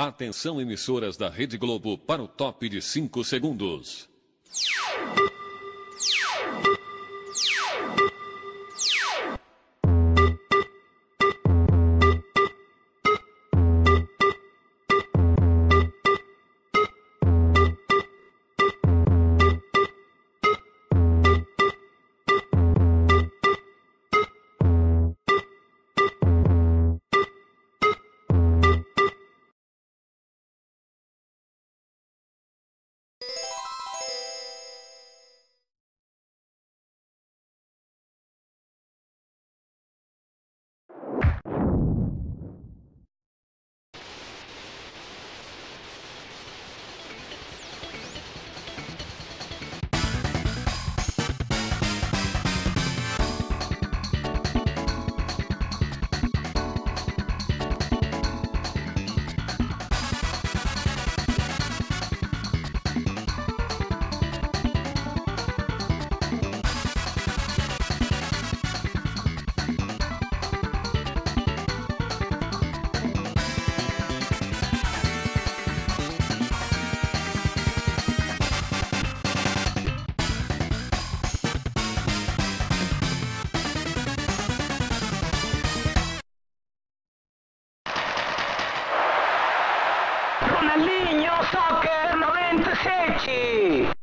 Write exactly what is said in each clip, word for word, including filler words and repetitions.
Atenção, emissoras da Rede Globo, para o top de cinco segundos. Ronaldinho Soccer noventa e sete.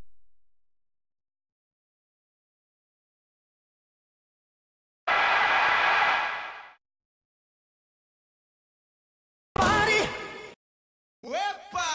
Pare! Opa!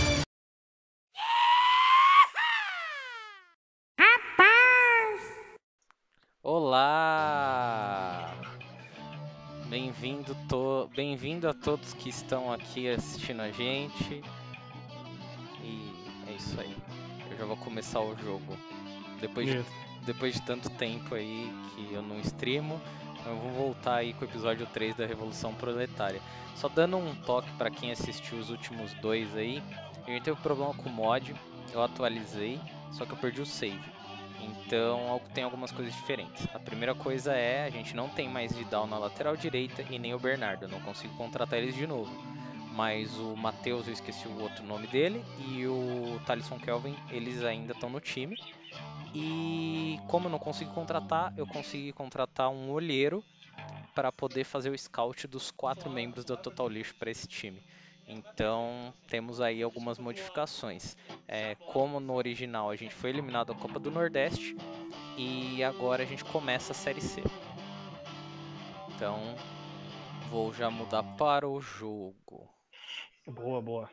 Olá! Bem-vindo to... Bem-vindo a todos que estão aqui assistindo a gente. E é isso aí. Eu já vou começar o jogo. Depois de, depois de tanto tempo aí que eu não streamo, eu vou voltar aí com o episódio três da Revolução Proletária. Só dando um toque para quem assistiu os últimos dois aí. A gente teve um problema com o mod, eu atualizei, só que eu perdi o save. Então tem algumas coisas diferentes. A primeira coisa é, a gente não tem mais Vidal na lateral direita e nem o Bernardo, eu não consigo contratar eles de novo. Mas o Matheus, eu esqueci o outro nome dele, e o Thalisson Kelvin, eles ainda estão no time. E como eu não consigo contratar, eu consegui contratar um olheiro para poder fazer o scout dos quatro membros da Total Lixo para esse time. Então temos aí algumas modificações. É, como no original a gente foi eliminado da Copa do Nordeste e agora a gente começa a Série C. Então vou já mudar para o jogo. Boa, boa.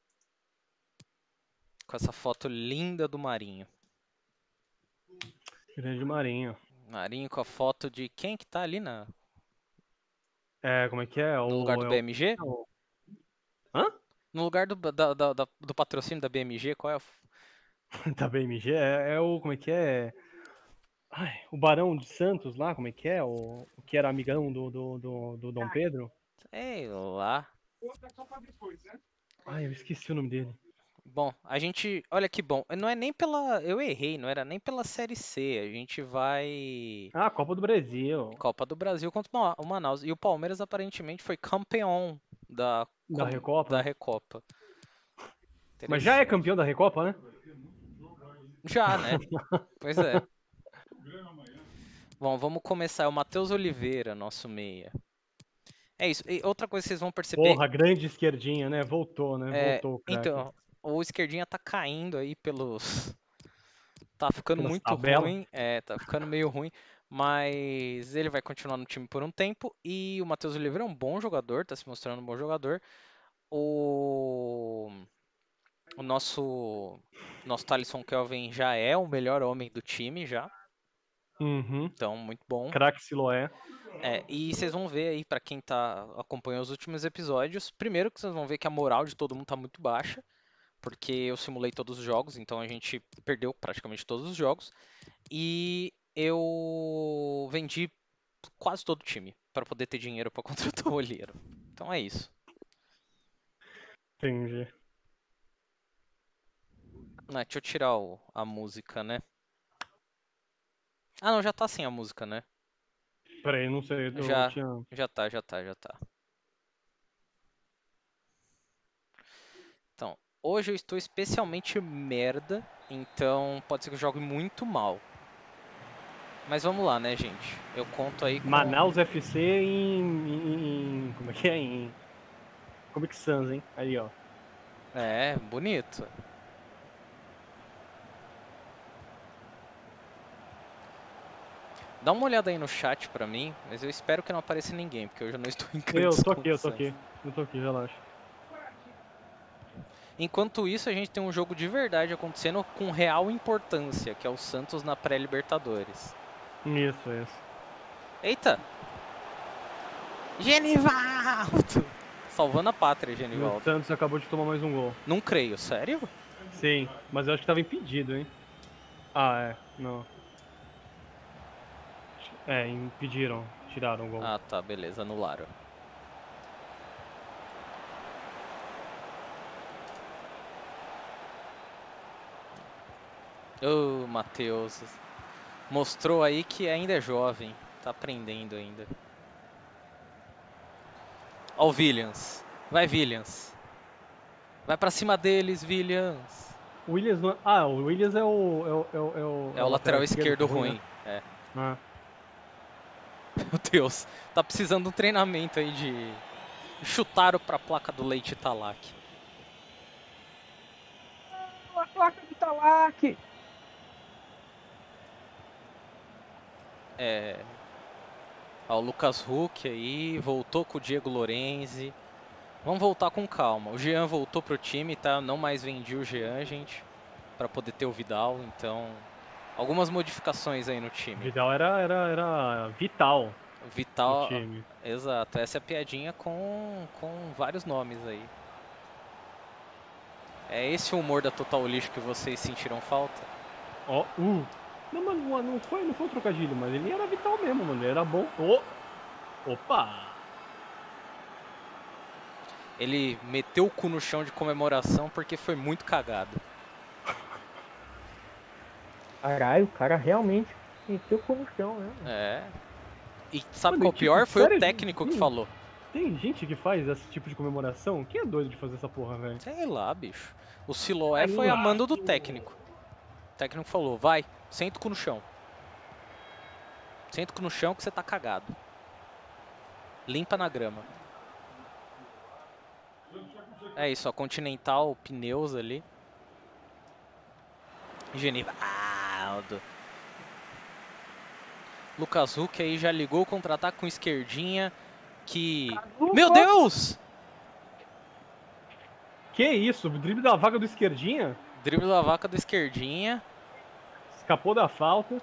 Com essa foto linda do Marinho. Grande Marinho. Marinho com a foto de quem que tá ali na... É, como é que é? no o, lugar do é B M G? O... Hã? No lugar do, da, da, da, do patrocínio da B M G, qual é o... Da B M G? É, é o, como é que é? Ai, o Barão de Santos lá, como é que é? O, o que era amigão do, do, do, do Dom Pedro? Sei lá. Ai, eu esqueci o nome dele. Bom, a gente, olha que bom, não é nem pela, eu errei, não era nem pela Série C, a gente vai Ah, Copa do Brasil. Copa do Brasil contra o Manaus, e o Palmeiras aparentemente foi campeão da, Da Recopa. da Recopa. Mas já é campeão da Recopa, né? Já, né? Pois é. Bom, vamos começar, é o Matheus Oliveira, nosso meia. É isso, e outra coisa que vocês vão perceber... Porra, grande esquerdinha, né? Voltou, né? É, Voltou o craque. então, o esquerdinha tá caindo aí pelos... Tá ficando Pelas muito tabelas. ruim, é, tá ficando meio ruim, mas ele vai continuar no time por um tempo e o Matheus Oliveira é um bom jogador, tá se mostrando um bom jogador. O, o nosso, nosso Thalisson Kelvin já é o melhor homem do time já, Uhum. então muito bom. Craque Siloé. É, e vocês vão ver aí, pra quem tá acompanhando os últimos episódios, primeiro que vocês vão ver que a moral de todo mundo tá muito baixa, porque eu simulei todos os jogos, então a gente perdeu praticamente todos os jogos. E eu vendi quase todo o time para poder ter dinheiro para contratar o olheiro. Então é isso. Entendi. Ah, deixa eu tirar o, a música, né? Ah, não, já tá sem a música, né? Peraí, não sei. Eu Já, tinha... já tá, já tá, já tá. Hoje eu estou especialmente merda, então pode ser que eu jogue muito mal. Mas vamos lá, né, gente? Eu conto aí com... Manaus F C em, em, em... Como é que é? Em Comic Sans, hein? Aí, ó. É, bonito. Dá uma olhada aí no chat pra mim, mas eu espero que não apareça ninguém, porque eu já não estou em Eu grandes tô aqui, eu tô condições. aqui. Eu tô aqui, relaxa. Enquanto isso, a gente tem um jogo de verdade acontecendo com real importância, que é o Santos na pré-Libertadores. Isso, isso. Eita! Genivaldo! Salvando a pátria, O Genivaldo. Santos acabou de tomar mais um gol. Não creio, sério? Sim, mas eu acho que tava impedido, hein? Ah, é. Não. É, impediram. Tiraram o gol. Ah, tá, beleza, anularam. Ô, oh, Matheus. Mostrou aí que ainda é jovem. Tá aprendendo ainda. Ó o Williams. Vai, Williams. Vai pra cima deles, Williams. O Williams não... Ah, o Williams é o... É o, é o, é o, É o lateral esquerdo ruim. Né? É. Ah. Meu Deus. Tá precisando de um treinamento aí de... Chutaram pra placa do Leite Talac. A placa do Talac! É... Ó, o Lucas Huck aí, voltou com o Diego Lorenzi. Vamos voltar com calma. O Jean voltou pro time, tá? Não mais vendi o Jean, gente. Pra poder ter o Vidal, então... Algumas modificações aí no time. Vidal era, era, era vital O Vital... no time. Exato, essa é a piadinha com, com vários nomes aí. É esse o humor da Total Lixo que vocês sentiram falta? Ó, uh. Não, mano, não foi, não foi um trocadilho, mas ele era vital mesmo, mano. Ele era bom. Oh. Opa! Ele meteu o cu no chão de comemoração porque foi muito cagado. Caralho, o cara realmente meteu o cu no chão, né? É. E sabe Mano, qual é o tipo, pior? Foi sério, o técnico que sim. falou. Tem gente que faz esse tipo de comemoração? Quem é doido de fazer essa porra, velho? Sei lá, bicho. O Siloé Aí, foi a ó. mando do técnico. O técnico falou, vai, senta o cu no chão. Senta o cu no chão que você tá cagado. Limpa na grama. É isso, a Continental Pneus ali. Genivaldo. Lucas Huck aí já ligou o contra-ataque com esquerdinha. Que... Meu Deus! Que isso? O drible da vaga do esquerdinha? Drible da vaca do esquerdinha. Escapou da falta.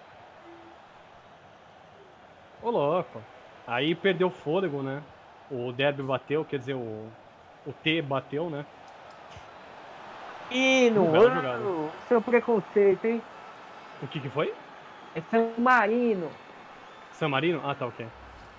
Ô, louco. Aí perdeu o fôlego, né? O derby bateu, quer dizer, o, o T bateu, né? Hino, Bela jogada. ô, seu preconceito, hein? O que que foi? É San Marino. San Marino? Ah, tá, ok.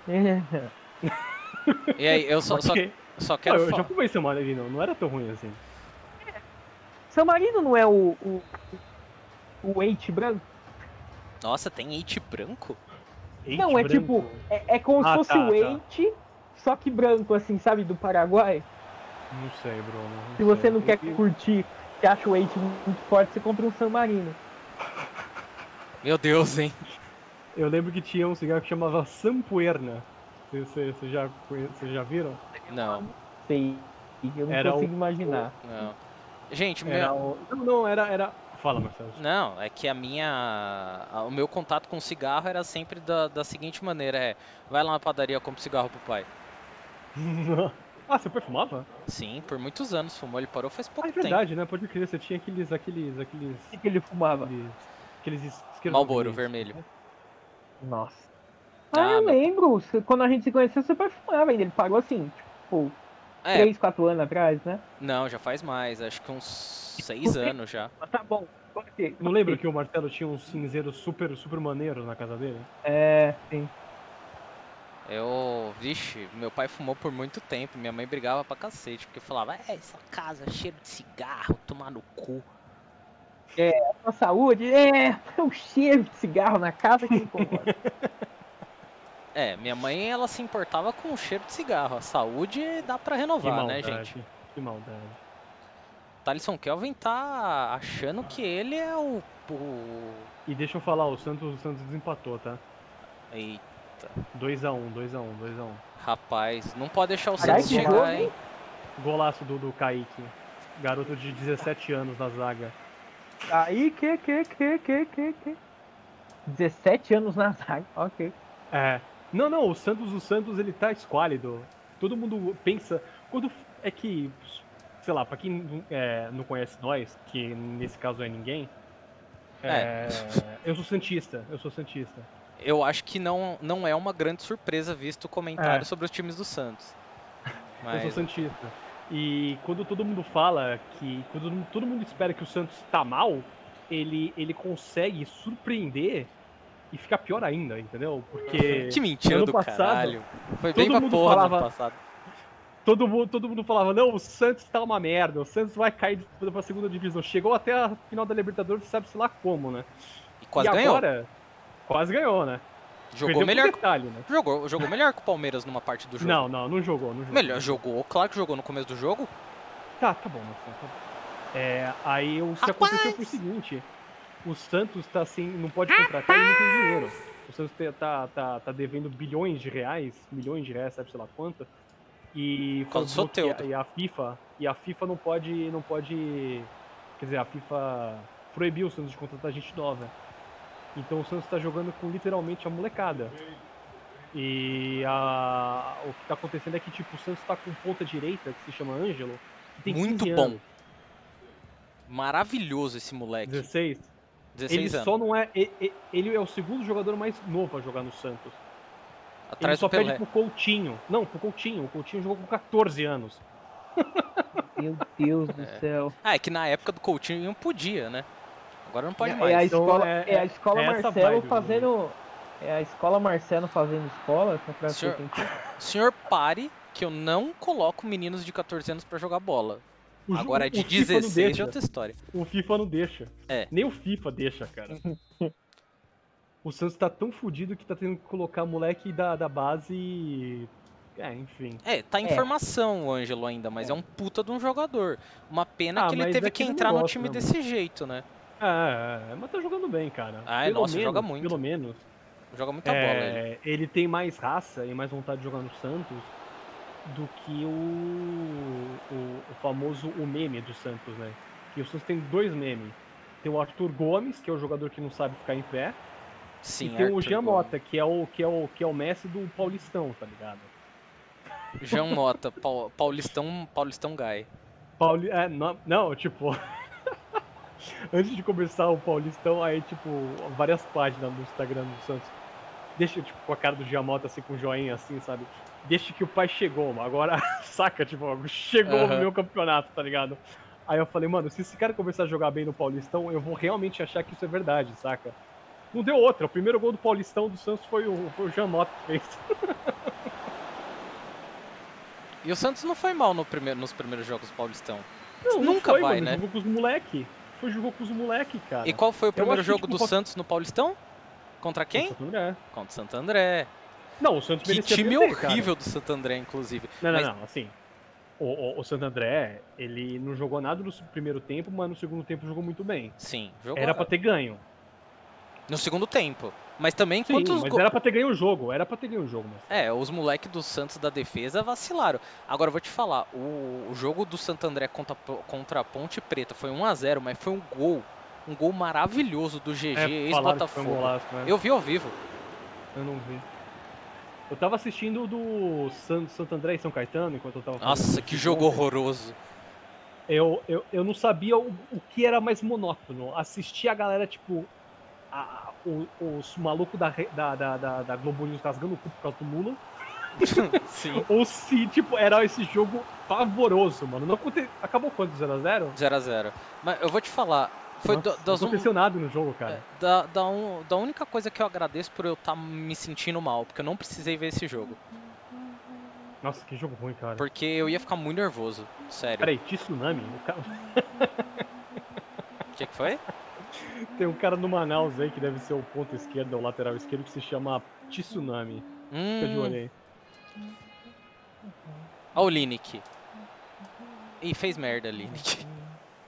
E aí, eu só, só, Ok. só Não, quero eu já falar. fumei San Marino, não era tão ruim assim. San Marino não é o. o, o eight branco? Nossa, tem eight branco? Eight não, é branco. tipo. É, é como Ah, se fosse tá, o tá. eight, só que branco, assim, sabe? Do Paraguai. Não sei, Bruno. não Se você sei. não quer Eu- curtir, você acha o eight muito forte, você compra um San Marino. Meu Deus, hein? Eu lembro que tinha um cigarro que chamava Sampuerna. Vocês já, conhe- vocês já viram? Não, Sei. Eu não Era consigo o- imaginar. não. Gente, Era meu... o... Não, não, era, era... Fala, Marcelo. Não, é que a minha... a- O meu contato com cigarro era sempre da, da seguinte maneira, é... Vai lá na padaria, compra cigarro pro pai. Ah, você perfumava? Sim, por muitos anos fumou, ele parou faz Ah, pouco é tempo. verdade, né? Pode crer, você tinha aqueles, aqueles, aqueles... O que, que ele fumava? Aqueles, aqueles isqueiros Marlboro vermelhos. vermelho. Nossa. Ah, Ah, eu meu- lembro. Cê- Quando a gente se conheceu, você perfumava ainda. Ele parou assim, tipo, É, três, quatro anos atrás, né? não, já faz mais, acho que uns seis anos já. Mas tá bom. ok, Não ok. lembra que o Marcelo tinha um cinzeiro super, super maneiro na casa dele? É, sim. Eu, vixe, meu pai fumou por muito tempo, minha mãe brigava pra cacete, porque falava, é, essa casa, cheiro de cigarro, tomar no cu. A saúde, é, o cheiro de cigarro na casa que me incomoda. É, minha mãe, ela se importava com o cheiro de cigarro, a saúde dá pra Que renovar, né, maldade, gente? que maldade. Thalisson Kelvin tá achando que ele é o... o... E deixa eu falar, o Santos, o Santos desempatou, tá? Eita. dois a um, dois a um, dois a um. Rapaz, não pode deixar o Caralho, Santos que chegar, jogo, hein? hein? Golaço do, do Kaique. Garoto de dezessete anos na zaga. Aí, que, que, que, que, que, que. dezessete anos na zaga, ok. É. Não, não, o Santos, o Santos, ele tá esquálido. Todo mundo pensa... Quando é que... Sei lá, pra quem é, não conhece nós, que nesse caso é ninguém... É, eu sou santista, eu sou santista. Eu acho que não, não é uma grande surpresa visto o comentário É. sobre os times do Santos. Eu Mas... sou santista. E quando todo mundo fala que... Quando todo mundo espera que o Santos tá mal, ele, ele consegue surpreender e ficar pior ainda, entendeu? Porque... Que mentira ano do passado, caralho. Foi bem todo pra mundo porra no falava- ano passado. Todo mundo, todo mundo falava, não, o Santos tá uma merda, o Santos vai cair pra segunda divisão. Chegou até a final da Libertadores, sabe-se lá como, né? E quase e ganhou. agora, quase ganhou, né? Jogou Perdeu por melhor, detalhe, né? jogou, jogou melhor que o Palmeiras numa parte do jogo. Não, não, não jogou, não jogou. Melhor jogou, claro que jogou no começo do jogo. Tá, tá bom, Marcelo, tá bom. É, aí o que Rapaz! aconteceu foi o seguinte, o Santos tá assim, não pode contratar e não tem dinheiro. O Santos te- tá, tá, tá devendo bilhões de reais, milhões de reais, sabe sei lá quanto. E, Por causa do falou que Soteldo. a, e a FIFA, e a FIFA não pode, não pode, quer dizer, a FIFA proibiu o Santos de contratar gente nova. Então o Santos tá jogando com literalmente a molecada. E a, o que tá acontecendo é que tipo, o Santos tá com ponta direita, que se chama Ângelo, que tem Muito quinze bom. anos, Maravilhoso esse moleque. dezesseis. Ele dezesseis anos. só não é, e- e- ele é o segundo jogador mais novo a jogar no Santos. Atrás Ele só do Pelé. perde pro Coutinho. Não, pro Coutinho. O Coutinho jogou com quatorze anos. Meu Deus do É. céu. Ah, é que na época do Coutinho não podia, né? Agora não pode É, mais. é a Então, escola, é- é, a escola é essa Marcelo vibe, fazendo. É a escola Marcelo fazendo escola. Pra Senhor- ser- Senhor, pare que eu não coloco meninos de quatorze anos pra jogar bola. O jo- Agora o de FIFA não dezesseis deixa. é outra história. O FIFA não deixa. É. Nem o FIFA deixa, cara. O Santos tá tão fudido que tá tendo que colocar moleque da, da base. É, enfim. É, tá em É. formação o Ângelo ainda, mas é um puta de um jogador. Uma pena Ah, que ele mas teve é que aquele entrar no negócio, time né, desse jeito, né? É, é, mas tá jogando bem, cara. Ah, pelo nossa, menos, joga muito. Pelo menos. Joga muita bola ele. É, ele tem mais raça e mais vontade de jogar no Santos do que o, o, o famoso o meme do Santos, né? E o Santos tem dois memes. Tem o Arthur Gomes, que é o jogador que não sabe ficar em pé, Sim, e tem o Arthur Jean Gomes. Mota, que é o, que, é o, que é o Messi do Paulistão, tá ligado? Jean Mota, Pau- Paulistão, Paulistão Guy. Pauli... É, não, não, tipo... Antes de começar o Paulistão, aí, tipo, várias páginas no Instagram do Santos. Deixa, tipo, com a cara do Giamota, assim, com o joinha, assim, sabe? Deixa que o pai chegou, agora, saca, tipo, chegou Aham. no meu campeonato, tá ligado? Aí eu falei, mano, se esse cara começar a jogar bem no Paulistão, eu vou realmente achar que isso é verdade, saca? Não deu outra, o primeiro gol do Paulistão do Santos foi o, foi o Giamota que fez. E o Santos não foi mal no primeiro, nos primeiros jogos do Paulistão. Não, não Nunca foi, vai, mano, né? jogou com os moleque. Foi, jogou com os moleque, cara. E qual foi o primeiro acho que, jogo tipo, do pode- Santos no Paulistão? Contra quem? Santo André. Contra o Santo André. Não, o Santos Que merecia time perder, cara. horrível do Santo André, inclusive. Não, não, Mas- não, assim. O, o, o Santo André, ele não jogou nada no primeiro tempo, mas no segundo tempo jogou muito bem. Sim, jogou Era pra ter ganho. no segundo tempo. Mas também Sim, quantos mas go- era pra ter ganho o jogo, era pra ter ganho o jogo, mas. É, os moleques do Santos da defesa vacilaram. Agora eu vou te falar, o, o jogo do Santo André contra, contra a Ponte Preta foi um a zero, mas foi um gol. Um gol maravilhoso do G G, É, falaram que foi um ex-Botafogo. golaço, né? Eu vi ao vivo. Eu não vi. Eu tava assistindo o do San, Santo André e São Caetano enquanto eu tava fazendo Nossa, isso que ontem. jogo horroroso. Eu, eu, eu não sabia o, o que era mais monótono. Assistir a galera, tipo. A, o- os malucos da, re- da, da, da, da Globo News rasgando o cu por causa do Lula. Sim. Ou se, tipo, era esse jogo pavoroso, mano. Não aconte... Acabou quanto? zero a zero? zero a zero. Mas eu vou te falar, foi Nossa, da- das não um- aconteceu nada no jogo, cara. é, da, da, um- da única coisa que eu agradeço por eu estar me sentindo mal, porque eu não precisei ver esse jogo. Nossa, que jogo ruim, cara. Porque eu ia ficar muito nervoso, sério. Peraí, Tsunami? O ca- O que, que foi? Tem um cara no Manaus aí que deve ser o ponto esquerdo ou lateral esquerdo que se chama Tsunami. Fica de Hum, olho aí. Ó o Lineker. Ih, fez merda, Lineker.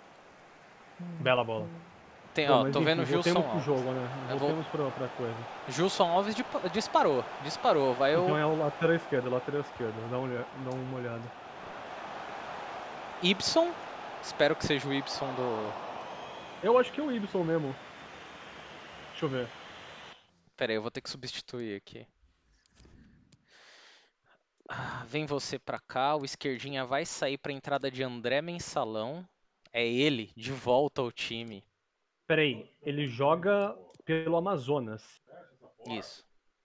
Bela bola. Tem, Bom, ó, mas tô enfim, vendo o Gilson voltemos pro Alves. jogo, né? Eu vou- Voltemos pra outra coisa. Gilson Alves di- disparou, disparou. Vai Então o é o lateral esquerdo, lateral esquerdo. Dá, uma olha- dá uma olhada. Ibson. Espero que seja o Ibson do... Eu acho que é o Ibson mesmo. Deixa eu ver. Pera aí, eu vou ter que substituir aqui. Ah, vem você pra cá, o esquerdinha vai sair pra entrada de André Mensalão. É ele, de volta ao time. Pera aí, ele joga pelo Amazonas. Isso.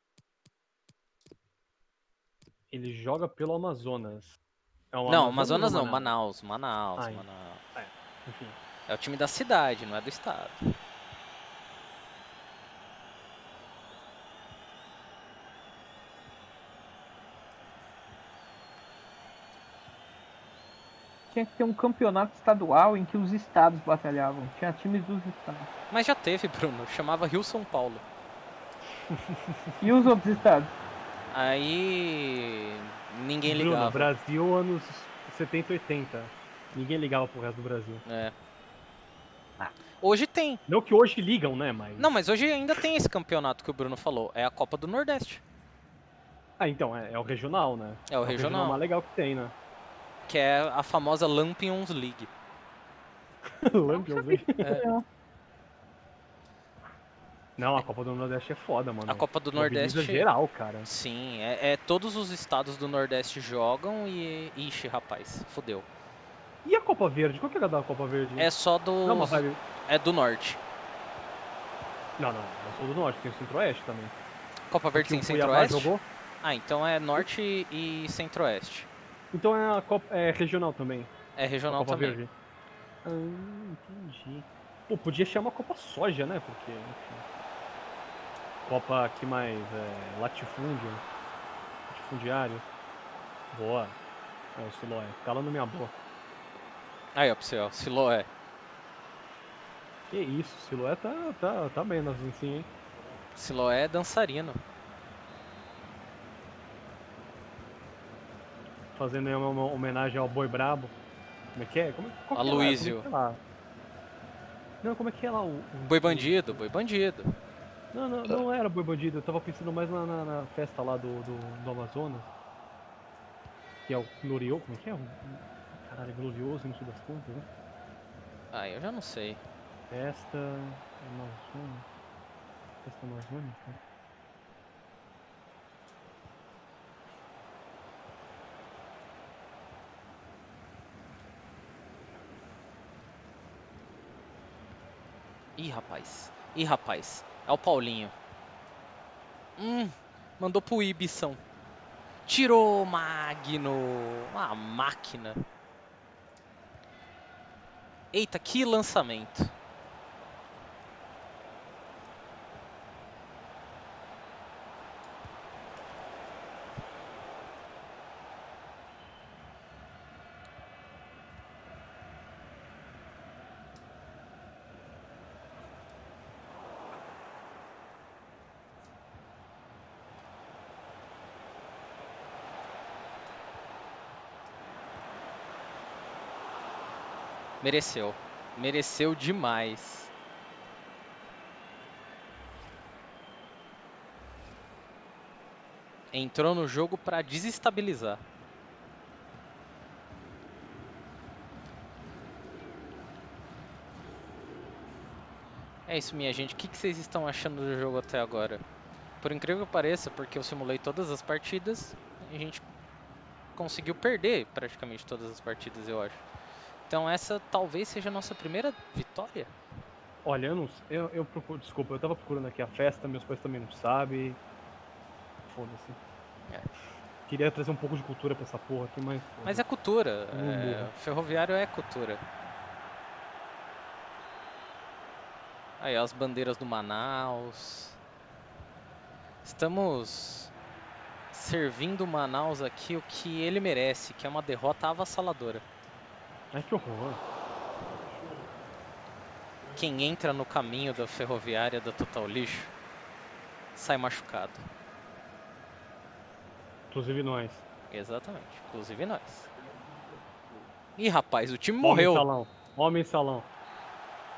Ele joga pelo Amazonas. É o Não, Amazonas Amazonas ou não, Manaus? Manaus, Manaus, Ai. Manaus. É, enfim. É o time da cidade, não é do estado. Tinha que ter um campeonato estadual em que os estados batalhavam. Tinha times dos estados. Mas já teve, Bruno. Chamava Rio São Paulo. E os outros estados? Aí ninguém Bruno, ligava. Brasil anos setenta e oitenta. Ninguém ligava pro resto do Brasil. É. Hoje tem. Não que hoje ligam, né, mas... Não, mas hoje ainda tem esse campeonato que o Bruno falou. É a Copa do Nordeste. Ah, então, é, é o regional, né? É o regional. mais legal que tem, né? Que é a famosa Lampions League. Lampions League. É. Não, a Copa do Nordeste é foda, mano. A Copa do Mobiliza Nordeste. geral, cara. Sim, é, é todos os estados do Nordeste jogam e. Ixi, rapaz, fudeu. E a Copa Verde? Qual que é a da Copa Verde? É só do. Não, uma vibe... É do norte. Não, não, eu sou do Norte, tem o Centro-Oeste também. Copa Verde tem O Cuiabá centro-oeste? jogou? Ah, então é norte e centro-oeste. Então é a Copa é regional também. É A regional Copa também. Verde. Ah, entendi. Pô, podia chamar Copa Soja, né? Porque, enfim. Copa aqui mais é, latifúndio. Latifundiário. Boa. É o Siloé. Cala na minha boca. Aí, ó, pra você, ó. Siloé. Que isso, Siloé tá, tá, tá bem nas assim, hein? Siloé é dançarino. Fazendo aí uma, uma homenagem ao Boi Brabo. Como é que é? Como, é- qual que é lá? Aloysio. Como é que é lá? Não, como é que é lá o... o- Boi bandido, boi bandido. Não, não, não era Boi Bandido, eu tava pensando mais na, na- na festa lá do, do, do Amazonas. Que é o Glorioso, como é que é? O, o- caralho, é glorioso no fim das contas, né? Ah, eu já não sei. Festa Amazônica. Festa Amazônica? Ih, rapaz. Ih, rapaz. É o Paulinho. Hum, mandou pro Ibição. Tirou, Magno. Uma máquina. Eita, que lançamento. Mereceu. Mereceu demais. Entrou no jogo pra desestabilizar. É isso, minha gente. O que que vocês estão achando do jogo até agora? Por incrível que pareça, porque eu simulei todas as partidas, a gente conseguiu perder praticamente todas as partidas, eu acho. Então essa talvez seja a nossa primeira vitória. Olha, eu não sei, eu, eu procuro, desculpa, eu tava procurando aqui a festa, meus pais também não sabem. Foda-se. É. Queria trazer um pouco de cultura pra essa porra aqui, mas... Mas é cultura. Hum, É, boa. ferroviário é cultura. Aí, ó, as bandeiras do Manaus. Estamos servindo o Manaus aqui o que ele merece, que é uma derrota avassaladora. Ai, que horror. Quem entra no caminho da ferroviária da Total Lixo sai machucado. Inclusive nós. Exatamente, inclusive nós. Ih, rapaz, o time Homem morreu. salão. Homem salão.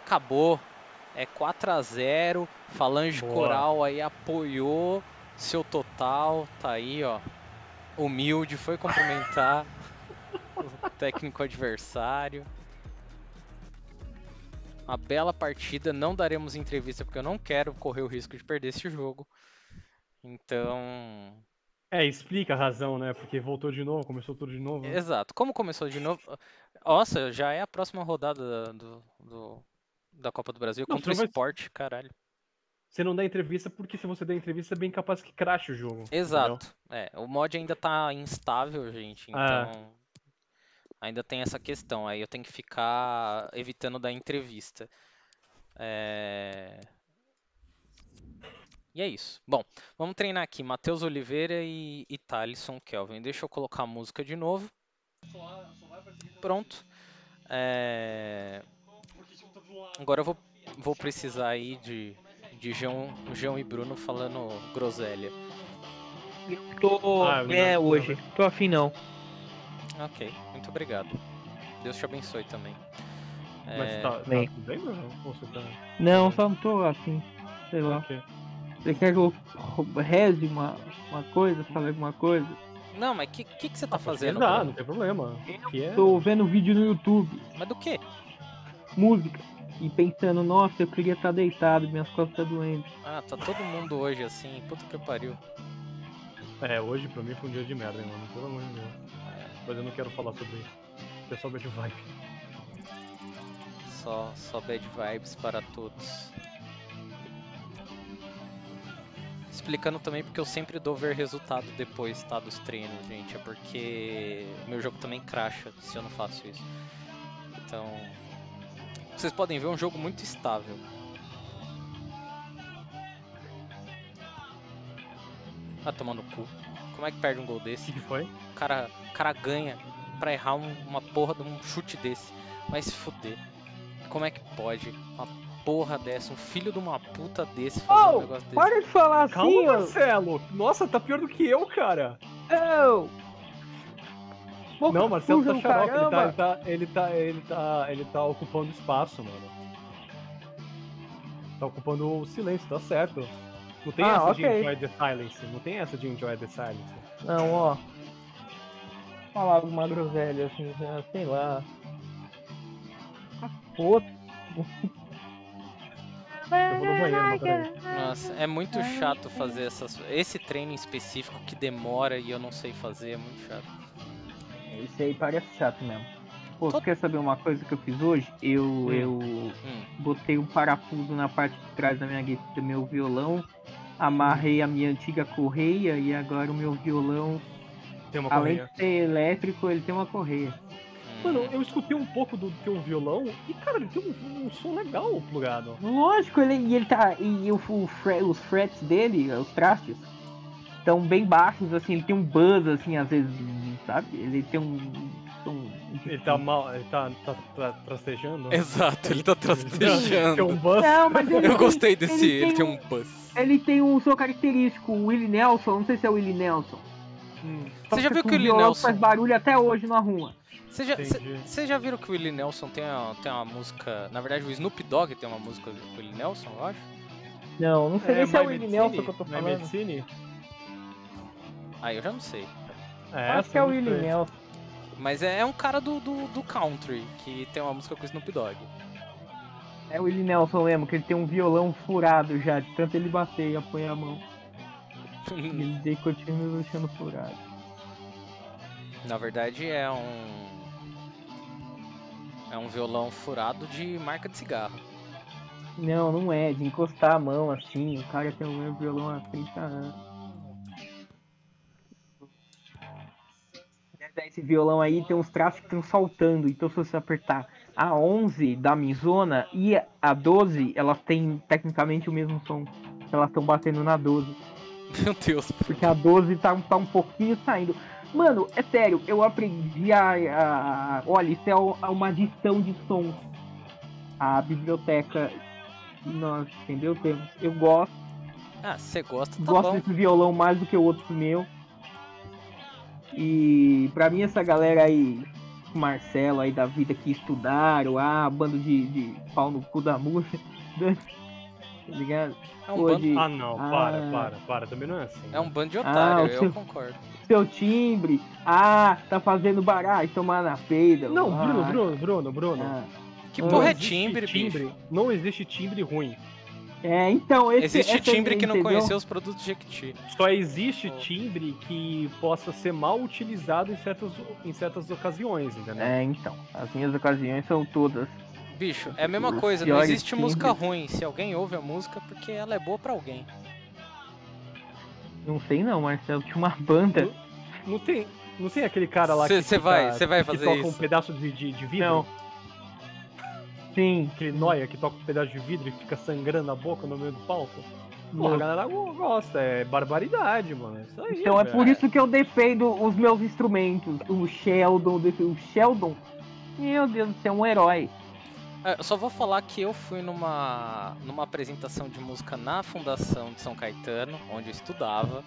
acabou. É quatro a zero. Falange Boa. Coral aí apoiou seu total. Tá aí, ó. Humilde, foi cumprimentar o técnico adversário. Uma bela partida. Não daremos entrevista porque eu não quero correr o risco de perder esse jogo. Então... É, explica a razão, né? Porque voltou de novo, começou tudo de novo. Né? Exato. Como começou de novo... Nossa, já é a próxima rodada do, do, da Copa do Brasil Não, contra o você não vai- Sport, caralho. Você não dá entrevista porque se você der entrevista é bem capaz que crache o jogo. entendeu? Exato. É, o mod ainda tá instável, gente. Ah. Então... Ainda tem essa questão. Aí eu tenho que ficar evitando dar entrevista. É... E é isso. Bom, vamos treinar aqui. Matheus Oliveira e, e Thalisson Kelvin. Deixa eu colocar a música de novo. Pronto. É... Agora eu vou, vou precisar aí de, de João, João e Bruno falando groselha. Tô. Ah, eu é, não- hoje. Tô afim não. Ok, muito obrigado. Deus te abençoe também. Mas É, tá, tá bem. tudo bem, Bruno? Ou você tá... Não, só não tô afim. Sei lá. Ok. Você quer que eu reze uma, uma coisa, fale alguma coisa? Não, mas o que, que, que você tá Ah, pode fazendo? rezar, Bruno? não tem problema. Que é... Tô vendo vídeo no YouTube, Mas do quê? música, e pensando, nossa, eu queria estar deitado, minhas costas tá doendo. Ah, tá todo mundo hoje assim, puta que pariu. É, hoje pra mim foi um dia de merda, hein, mano. Pelo amor de Deus. Mas eu não quero falar sobre isso. É só bad vibe. Só, só bad vibes para todos. Explicando também porque eu sempre dou ver resultado depois, tá, dos treinos, gente. É porque meu jogo também crasha se eu não faço isso. Então, vocês podem ver um jogo muito estável. Ah, tomando cu. Como é que perde um gol O desse? que que foi? O cara, o cara ganha pra errar um- uma porra de um chute desse. Vai se fuder. Como é que pode? Uma porra dessa, um filho de uma puta desse fazer um Oh, negócio desse. para de falar assim, Calma, ó. Marcelo! Nossa, tá pior do que eu, cara! Oh. Boca Não, Marcelo suja tá do xarope, ele tá, caramba. ele, tá, ele, tá, ele, tá, ele tá ocupando espaço, mano. Tá ocupando o silêncio, tá certo. Não tem Ah, essa ok. de enjoy the silence, não tem essa de enjoy the silence. Não, ó. Falar alguma groselha assim, já, sei lá. Pô. Eu vou no banheiro, mas peraí. Nossa, é muito chato fazer essas, esse treino em específico que demora e eu não sei fazer, é muito chato. Isso aí parece chato mesmo. Pô, Tô- você quer saber uma coisa que eu fiz hoje? Eu, Hum. eu Hum, botei um parafuso na parte de trás da minha gui- do meu violão, amarrei a minha antiga correia e agora o meu violão, Tem uma além correia. de ser elétrico, ele tem uma correia. hum. Mano, eu escutei um pouco do teu violão e, cara, ele tem um, um som legal plugado. Lógico, ele, e ele tá. E o, o fre- os frets dele, os trastes, estão bem baixos, assim, ele tem um buzz, assim, às vezes, sabe? Ele tem um. um Ele tá mal, ele tá, tá, tá trastejando. Exato, ele tá Tem um trastejando. buzz. Não, mas ele, Eu gostei desse, ele ele tem tem um buzz. ele tem um som característico, o Willie Nelson, não sei se é o Willie Nelson. Hum, Só Você já viu com que o Willie violão Nelson- faz barulho até hoje na rua. Vocês já, Entendi. cê- já viram que o Willie Nelson tem uma, tem uma música. Na verdade, o Snoop Dogg tem uma música com o Willie Nelson, eu acho. Não, não sei nem se é o Willie Medicine? Nelson que eu tô My falando. Medicine? Aí eu já não sei. É, Acho essa que é o música Willie aí. Nelson. Mas é, é um cara do, do, do country que tem uma música com o Snoop Dogg. É o Willie Nelson mesmo, que ele tem um violão furado já, de tanto ele bater e apoiar a mão. E ele daí continua deixando furado. Na verdade é um. É um violão furado de marca de cigarro. Não, não é, de encostar a mão assim, o cara tem o mesmo violão há trinta anos. Esse violão aí tem uns traços que estão saltando, então se você apertar a onze da Mizona e a doze, elas têm tecnicamente o mesmo som. Elas estão batendo na doze. Meu Deus. Porque a doze tá, tá um pouquinho saindo. Mano, é sério, eu aprendi a. a- olha, isso é o- uma adição de som. A biblioteca. Nós, entendeu? Temos- Eu gosto. Ah, se você gosta, tá gosto bom. desse violão mais do que o outro meu. E pra mim essa galera aí Marcelo aí da vida que estudaram, ah, bando de, de pau no cu da música. Tá ligado? É um Hoje, Ah, não, ah, para, para, para, também não é assim. É um bando de Ah, otário, o eu seu- concordo. seu timbre, ah, tá fazendo baralho, tomar na peida. Não, ah, Bruno, Bruno, Bruno, Bruno. ah. Que Não porra é existe timbre, timbre, bicho? não existe timbre ruim. É, então, esse, Existe essa- timbre que não entendeu? conheceu os produtos Jequiti. Só existe timbre que possa ser mal utilizado em certas, em certas ocasiões, entendeu? É, então, as minhas ocasiões são todas. Bicho, é a mesma Os coisa, não piores existe música timbres. ruim. Se alguém ouve a música, é porque ela é boa pra alguém. Não sei não, Marcelo, tinha uma banda. Não, não tem, não tem aquele cara lá Cê- que cê fica- vai- cê vai que fazer toca isso? um pedaço de, de, de vidro? Não. Sim. Aquele noia que toca um pedaço de vidro e fica sangrando a boca no meio do palco? Porra, a galera gosta, é barbaridade, mano. É isso aí, Então é velho. por isso que eu defendo os meus instrumentos. O Sheldon, o Sheldon, meu Deus do céu, um herói. É, eu só vou falar que eu fui numa, numa apresentação de música na Fundação de São Caetano, onde eu estudava,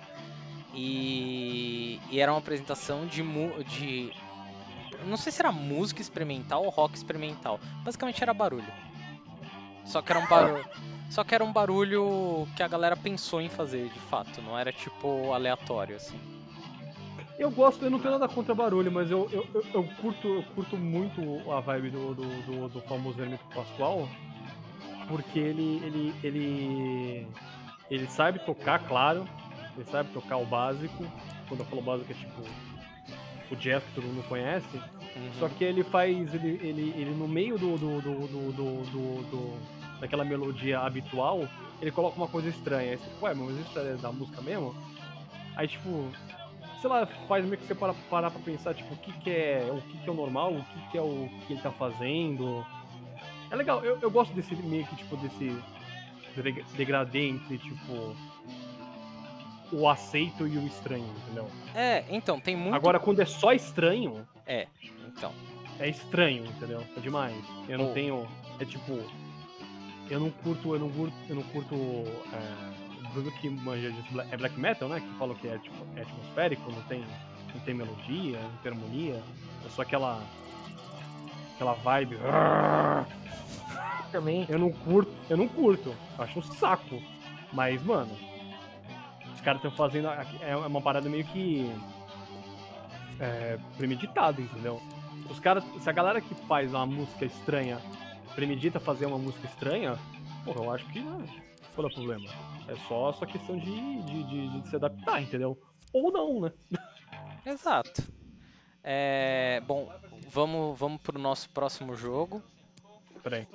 e, e era uma apresentação de, mu- de. Não sei se era música experimental ou rock experimental. Basicamente era barulho. Só que era um barulho. Só que era um barulho que a galera pensou em fazer, de fato. Não era tipo aleatório, assim. Eu gosto, eu não tenho nada contra barulho, mas eu, eu, eu, eu curto, eu curto muito a vibe do, do, do, do famoso Hermeto Pascoal, porque ele, ele, ele, ele sabe tocar, claro, ele sabe tocar o básico. Quando eu falo básico é tipo o jazz que todo mundo conhece. Uhum. Só que ele faz, ele, ele, ele no meio do, do, do, do, do, do- do- daquela melodia habitual, ele coloca uma coisa estranha. Aí você fica, ué, mas isso é da música mesmo? Aí tipo, sei lá, faz meio que você parar, parar pra pensar, tipo, o que que é o que que é o normal, o que que é o que ele tá fazendo. É legal, eu, eu gosto desse meio que, tipo, desse deg- degradê entre, tipo, o aceito e o estranho, entendeu? É, então, tem muito. Agora, quando é só estranho, É, então. é estranho, entendeu? É demais. Eu não Oh. tenho. É tipo. Eu não curto. Eu não curto. Eu não curto. É, Bruno que manja disso. bla- É black metal, né? Que falam que é, tipo, é atmosférico, não tem, não tem melodia, não tem harmonia. É só aquela. Aquela vibe. Também. Eu não curto. Eu não curto. Eu acho um saco. Mas, mano. Os caras estão fazendo. aqui- É uma parada meio que. É, premeditado, entendeu? Os caras, se a galera que faz uma música estranha premedita fazer uma música estranha, porra, eu acho que não qual é o problema. É só só questão de, de, de, de se adaptar, entendeu? Ou não, né? Exato. É, bom, vamos, vamos pro nosso próximo jogo. Peraí.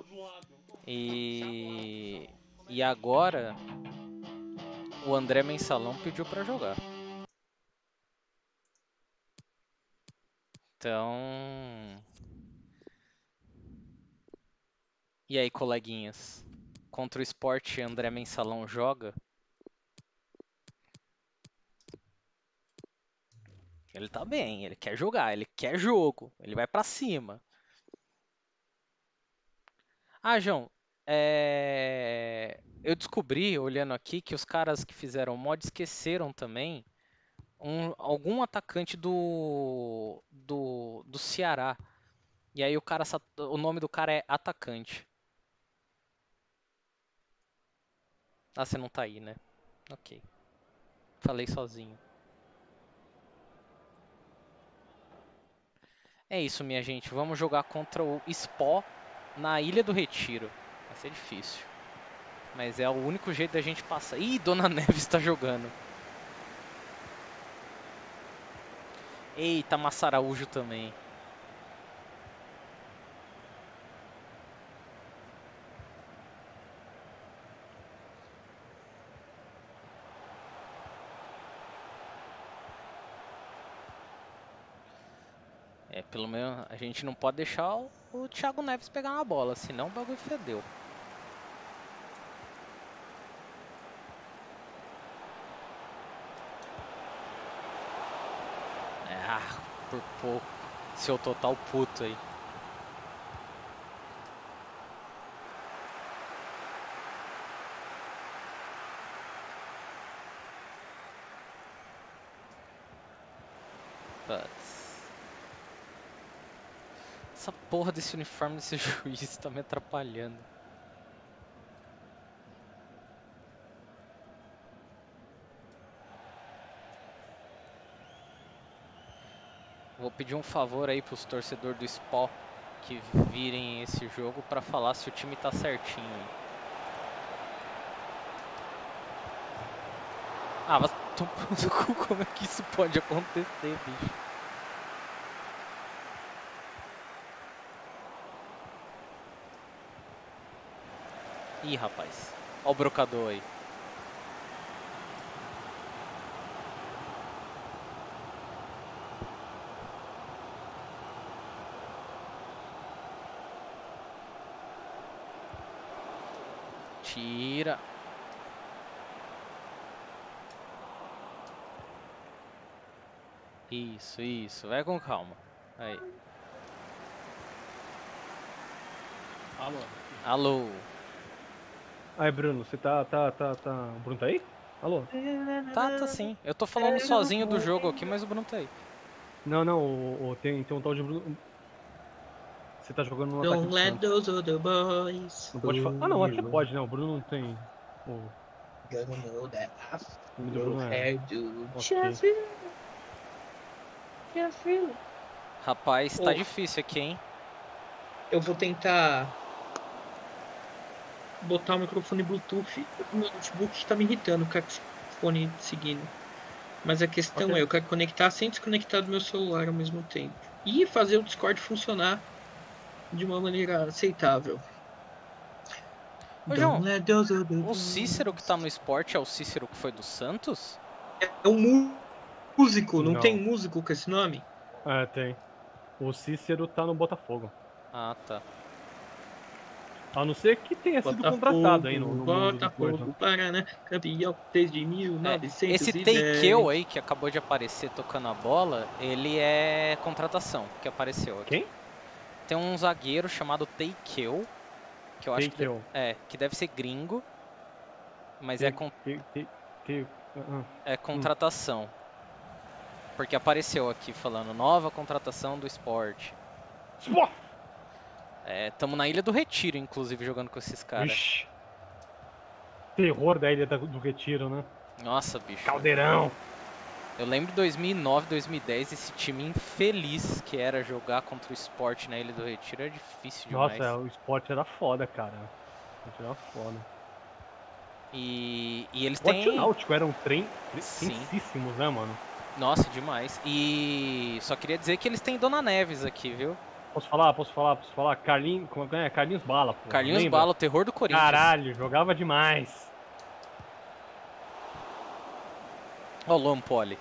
E. E agora. O André Mensalão pediu pra jogar. Então. E aí, coleguinhas? Contra o esporte, André Mensalão joga? Ele tá bem, ele quer jogar, ele quer jogo, ele vai pra cima. Ah, João, é... eu descobri, olhando aqui, que os caras que fizeram o mod esqueceram também um- algum atacante do, do, do Ceará. E aí o cara, sa- o nome do cara é atacante. Ah, você não tá aí, né? Ok. Falei sozinho. É isso, minha gente. Vamos jogar contra o Spó na Ilha do Retiro. Vai ser difícil. Mas é o único jeito da gente passar. Ih, Dona Neves tá jogando. Eita, Massaraújo também. É, pelo menos a gente não pode deixar o, o Thiago Neves pegar na bola, senão o bagulho fedeu. É, ah, por pouco. Seu total puto aí. Putz. Essa porra desse uniforme desse juiz tá me atrapalhando. Vou pedir um favor aí pros torcedores do Spal que virem esse jogo pra falar se o time tá certinho aí. Ah, mas como é que isso pode acontecer, bicho? Ih, rapaz. Ó o brocador aí. Tira. Isso, isso. Vai com calma. Aí. Alô. Alô. Aí, Bruno, você tá, tá, tá, tá... O Bruno tá aí? Alô? Tá, tá sim. Eu tô falando sozinho do jogo aqui, mas o Bruno tá aí. Não, não, o, o- tem, tem um tal de Bruno... Você tá jogando no ataque Don't do let Santos. those other boys. Não pode falar... Ah, não, até pode, né? O Bruno não tem... O... Gonna know that I O nome do will Bruno é... have to Ok. just feel. Just feel. Rapaz, tá Ô. difícil aqui, hein? Eu vou tentar botar o microfone Bluetooth. O meu notebook tá me irritando com o fone seguindo. Mas a questão Ok. é, eu quero conectar sem desconectar do meu celular ao mesmo tempo. E fazer o Discord funcionar de uma maneira aceitável. Ô, João, Don't let those other o boys. Cícero que tá no esporte é o Cícero que foi do Santos? É um mu- músico, não, Não. tem músico com esse nome? É, tem. O Cícero tá no Botafogo. Ah, tá. A não ser que tenha sido contratado aí no, no mundo do Botafogo, coisa. Paraná, campeão desde É, mil novecentos esse e dez. Teikeu aí que acabou de aparecer tocando a bola, ele é contratação que apareceu aqui. Quem? Tem um zagueiro chamado Teikeu, que eu acho que, Teikeu. é, que deve ser gringo, mas é, con- Te- te- te- ah, é contratação. Porque apareceu aqui falando nova contratação do esporte. ah. É, tamo na Ilha do Retiro, inclusive, jogando com esses caras. Ixi. Terror da Ilha da- do Retiro, né? Nossa, bicho. Caldeirão. Eu lembro de dois mil e nove, dois mil e dez, esse time infeliz que era jogar contra o Sport na Ilha do Retiro era difícil demais. Nossa, o esporte era foda, cara. O esporte era foda. E, e eles O esporte têm... náutico era um trem Sim. tensíssimos, né, mano? Nossa, demais. E só queria dizer que eles têm Dona Neves aqui, viu? Posso falar, posso falar, posso falar? Carlinhos, como é? Carlinhos Bala, pô. Carlinhos lembra? Bala, o terror do Corinthians. Caralho, jogava demais. Ó o Lampoli.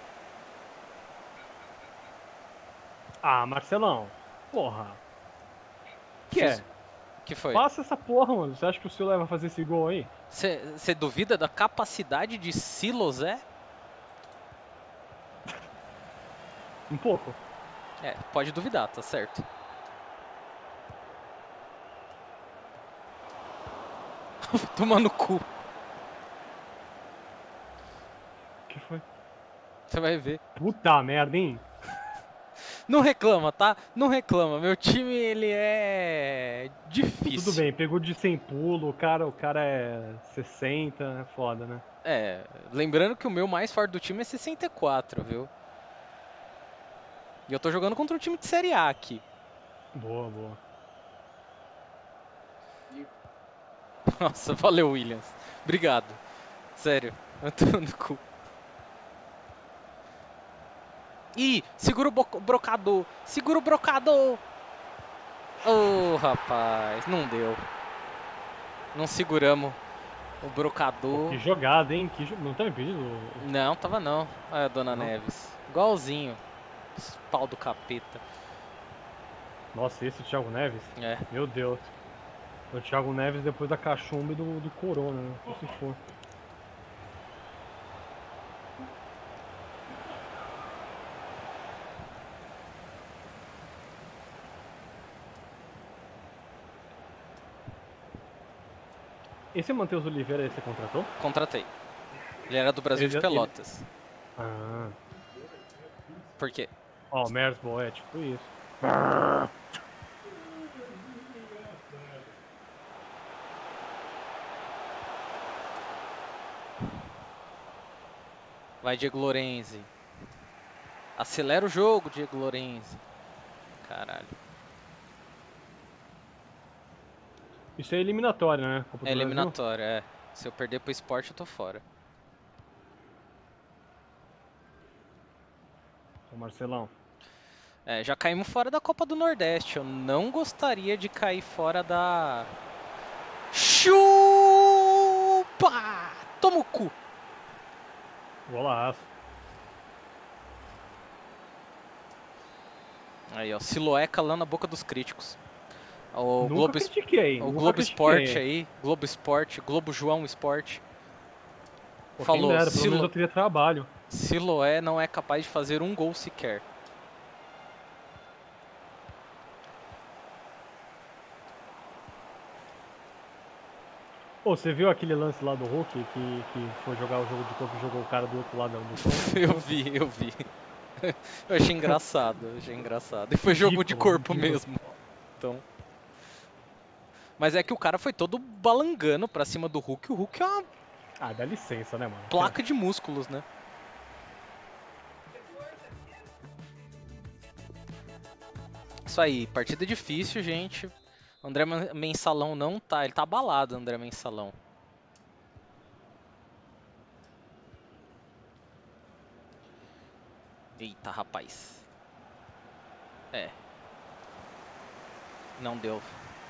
Ah, Marcelão. Porra. Que é? Que foi? Passa essa porra, mano. Você acha que o Silo vai fazer esse gol aí? Você duvida da capacidade de Silos, é? Um pouco. É, pode duvidar, tá certo. Tomando cu. O que foi? Você vai ver. Puta merda, hein? Não reclama, tá? Não reclama. Meu time, ele é difícil. Tudo bem, pegou de sem pulo, o cara, o cara é sessenta, é foda, né? É, lembrando que o meu mais forte do time é sessenta e quatro, viu? E eu tô jogando contra um time de Série A aqui. Boa, boa. Nossa, valeu, Williams. Obrigado. Sério, eu tô no cu. Ih, segura o bo- brocador. Segura o brocador. Ô, rapaz, não deu. Não seguramos o brocador. Que jogada, hein? Que jo... Não tá impedido? Não, tava não. Olha a Dona Não? Neves. Igualzinho. Esse pau do capeta. Nossa, esse Thiago Neves? É. Meu Deus. O Thiago Neves depois da cachumba e do, do Corona, né? Só se for. Esse Matheus Oliveira aí você contratou? Contratei. Ele era do Brasil Ele- de ele- Pelotas. Ah. Por quê? Ó, o Mersball é tipo isso. Vai, Diego Lorenzi. Acelera o jogo, Diego Lorenzi. Caralho. Isso é eliminatório, né? Copa do É Brasil? eliminatório, é. Se eu perder pro esporte, eu tô fora. Ô Marcelão. É, já caímos fora da Copa do Nordeste. Eu não gostaria de cair fora da... Chupa! Toma o cu! Golaço. Aí, ó. Siloé calando a boca dos críticos. O Nunca Globo, critiquei. o nunca Globo critiquei. Esporte aí. Globo Esporte. Globo João Esporte. Pô, Falou, quem dera, pelo Silo... menos eu teria trabalho. Siloé não é capaz de fazer um gol sequer. Pô, você viu aquele lance lá do Hulk que, que foi jogar o jogo de corpo e jogou o cara do outro lado do campo? Eu vi, eu vi. Eu achei engraçado, eu achei engraçado. E foi jogo de Ridículo, corpo ridículo. mesmo. Então. Mas é que o cara foi todo balangando pra cima do Hulk. O Hulk é uma Ah, dá licença, né, mano? placa de músculos, né? Isso aí, partida difícil, gente. O André Mensalão não tá, ele tá abalado, André Mensalão. Eita, rapaz. É. Não deu.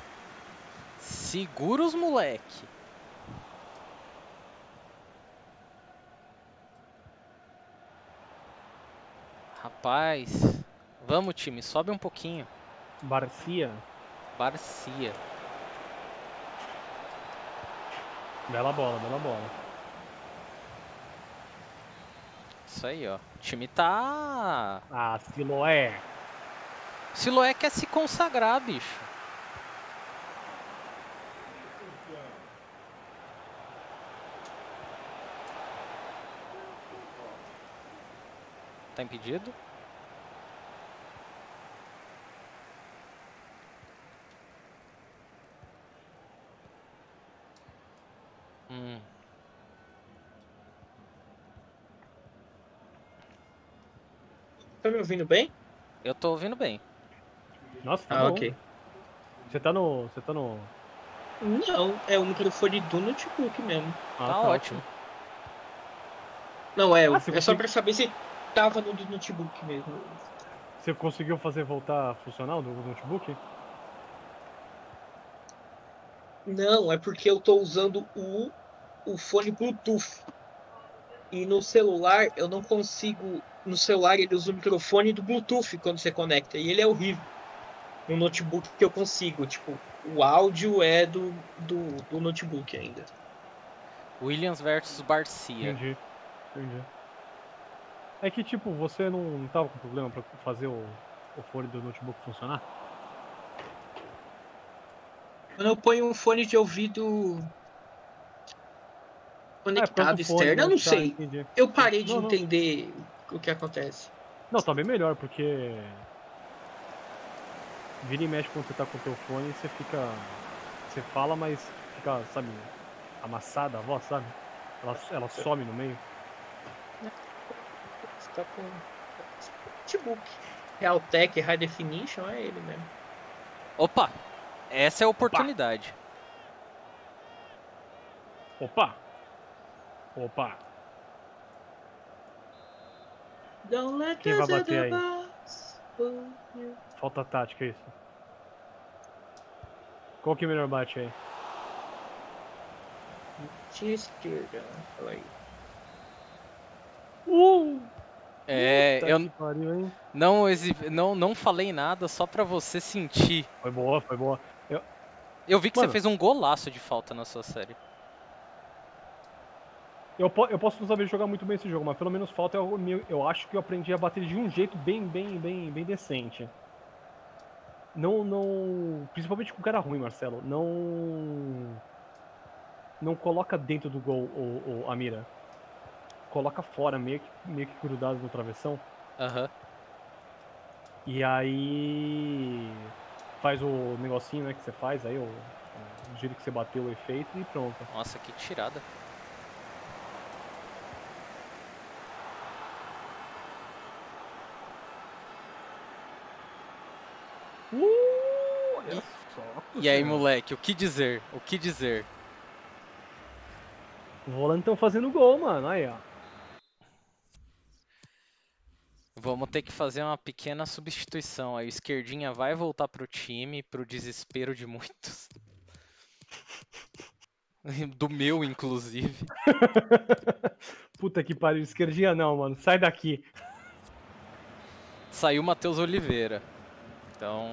Segura os moleque. Rapaz. Vamos, time, sobe um pouquinho. Barcia. Barcia. Bela bola, bela bola. Isso aí, ó. O time tá... Ah, Siloé. Siloé quer se consagrar, bicho. Tá impedido? Hum. Tá me ouvindo bem? Eu tô ouvindo bem. Nossa, tá Ah, bom. ok. Você tá no... Você tá no... Não, é o microfone do notebook mesmo. Ah, Tá ótimo. ok. Não, é, Ah, é se só você- pra saber se tava no do notebook mesmo. Você conseguiu fazer voltar a funcionar o do notebook? Não, é porque eu tô usando o, o fone Bluetooth. E no celular eu não consigo. No celular ele usa o microfone do Bluetooth quando você conecta. E ele é horrível. No notebook que eu consigo. Tipo, o áudio é do, do, do notebook ainda. Williams versus Barcia. Entendi. Entendi. É que, tipo, você não, não tava com problema pra fazer o, o fone do notebook funcionar? Quando eu ponho um fone de ouvido Ah, é por causa conectado do fone, externo, né? eu não Tá, sei. entendi. Eu parei de Não, não. entender o que acontece. Não, tá bem melhor, porque... Vira e mexe quando você tá com o teu fone, você fica... Você fala, mas fica, sabe, amassada a voz, sabe? Ela, ela some no meio. Você tá com notebook. Realtek High Definition é ele mesmo. Opa! Essa é a oportunidade. Opa! Opa! Don't let Quem vai us bater aí? box for you. Falta tática, é isso. Qual que é o melhor bate aí? Tinha esquerda. Fala aí. Uh! É, Puta eu que pariu, hein? não, exib... não, não falei nada só pra você sentir. Foi boa, foi boa. Eu, Eu vi que Mano. você fez um golaço de falta na sua série. eu, po- eu posso não saber jogar muito bem esse jogo, mas pelo menos falta eu, meu- eu acho que eu aprendi a bater de um jeito bem, bem, bem, bem decente. Não, não. Principalmente com o cara ruim, Marcelo. Não. Não coloca dentro do gol o, o- a mira. Coloca fora, meio que, meio que grudado no travessão. Aham. E aí. Faz o negocinho, né, que você faz, aí o, o jeito que você bateu o efeito e pronto. Nossa, que tirada. Uh, olha só. E aí, moleque, o que dizer? O que dizer? O volante estão fazendo gol, mano. Aí, ó. Vamos ter que fazer uma pequena substituição. Aí o esquerdinha vai voltar pro time, pro desespero de muitos. Do meu, inclusive. Puta que pariu, esquerdinha não, mano. Sai daqui. Saiu o Matheus Oliveira. Então...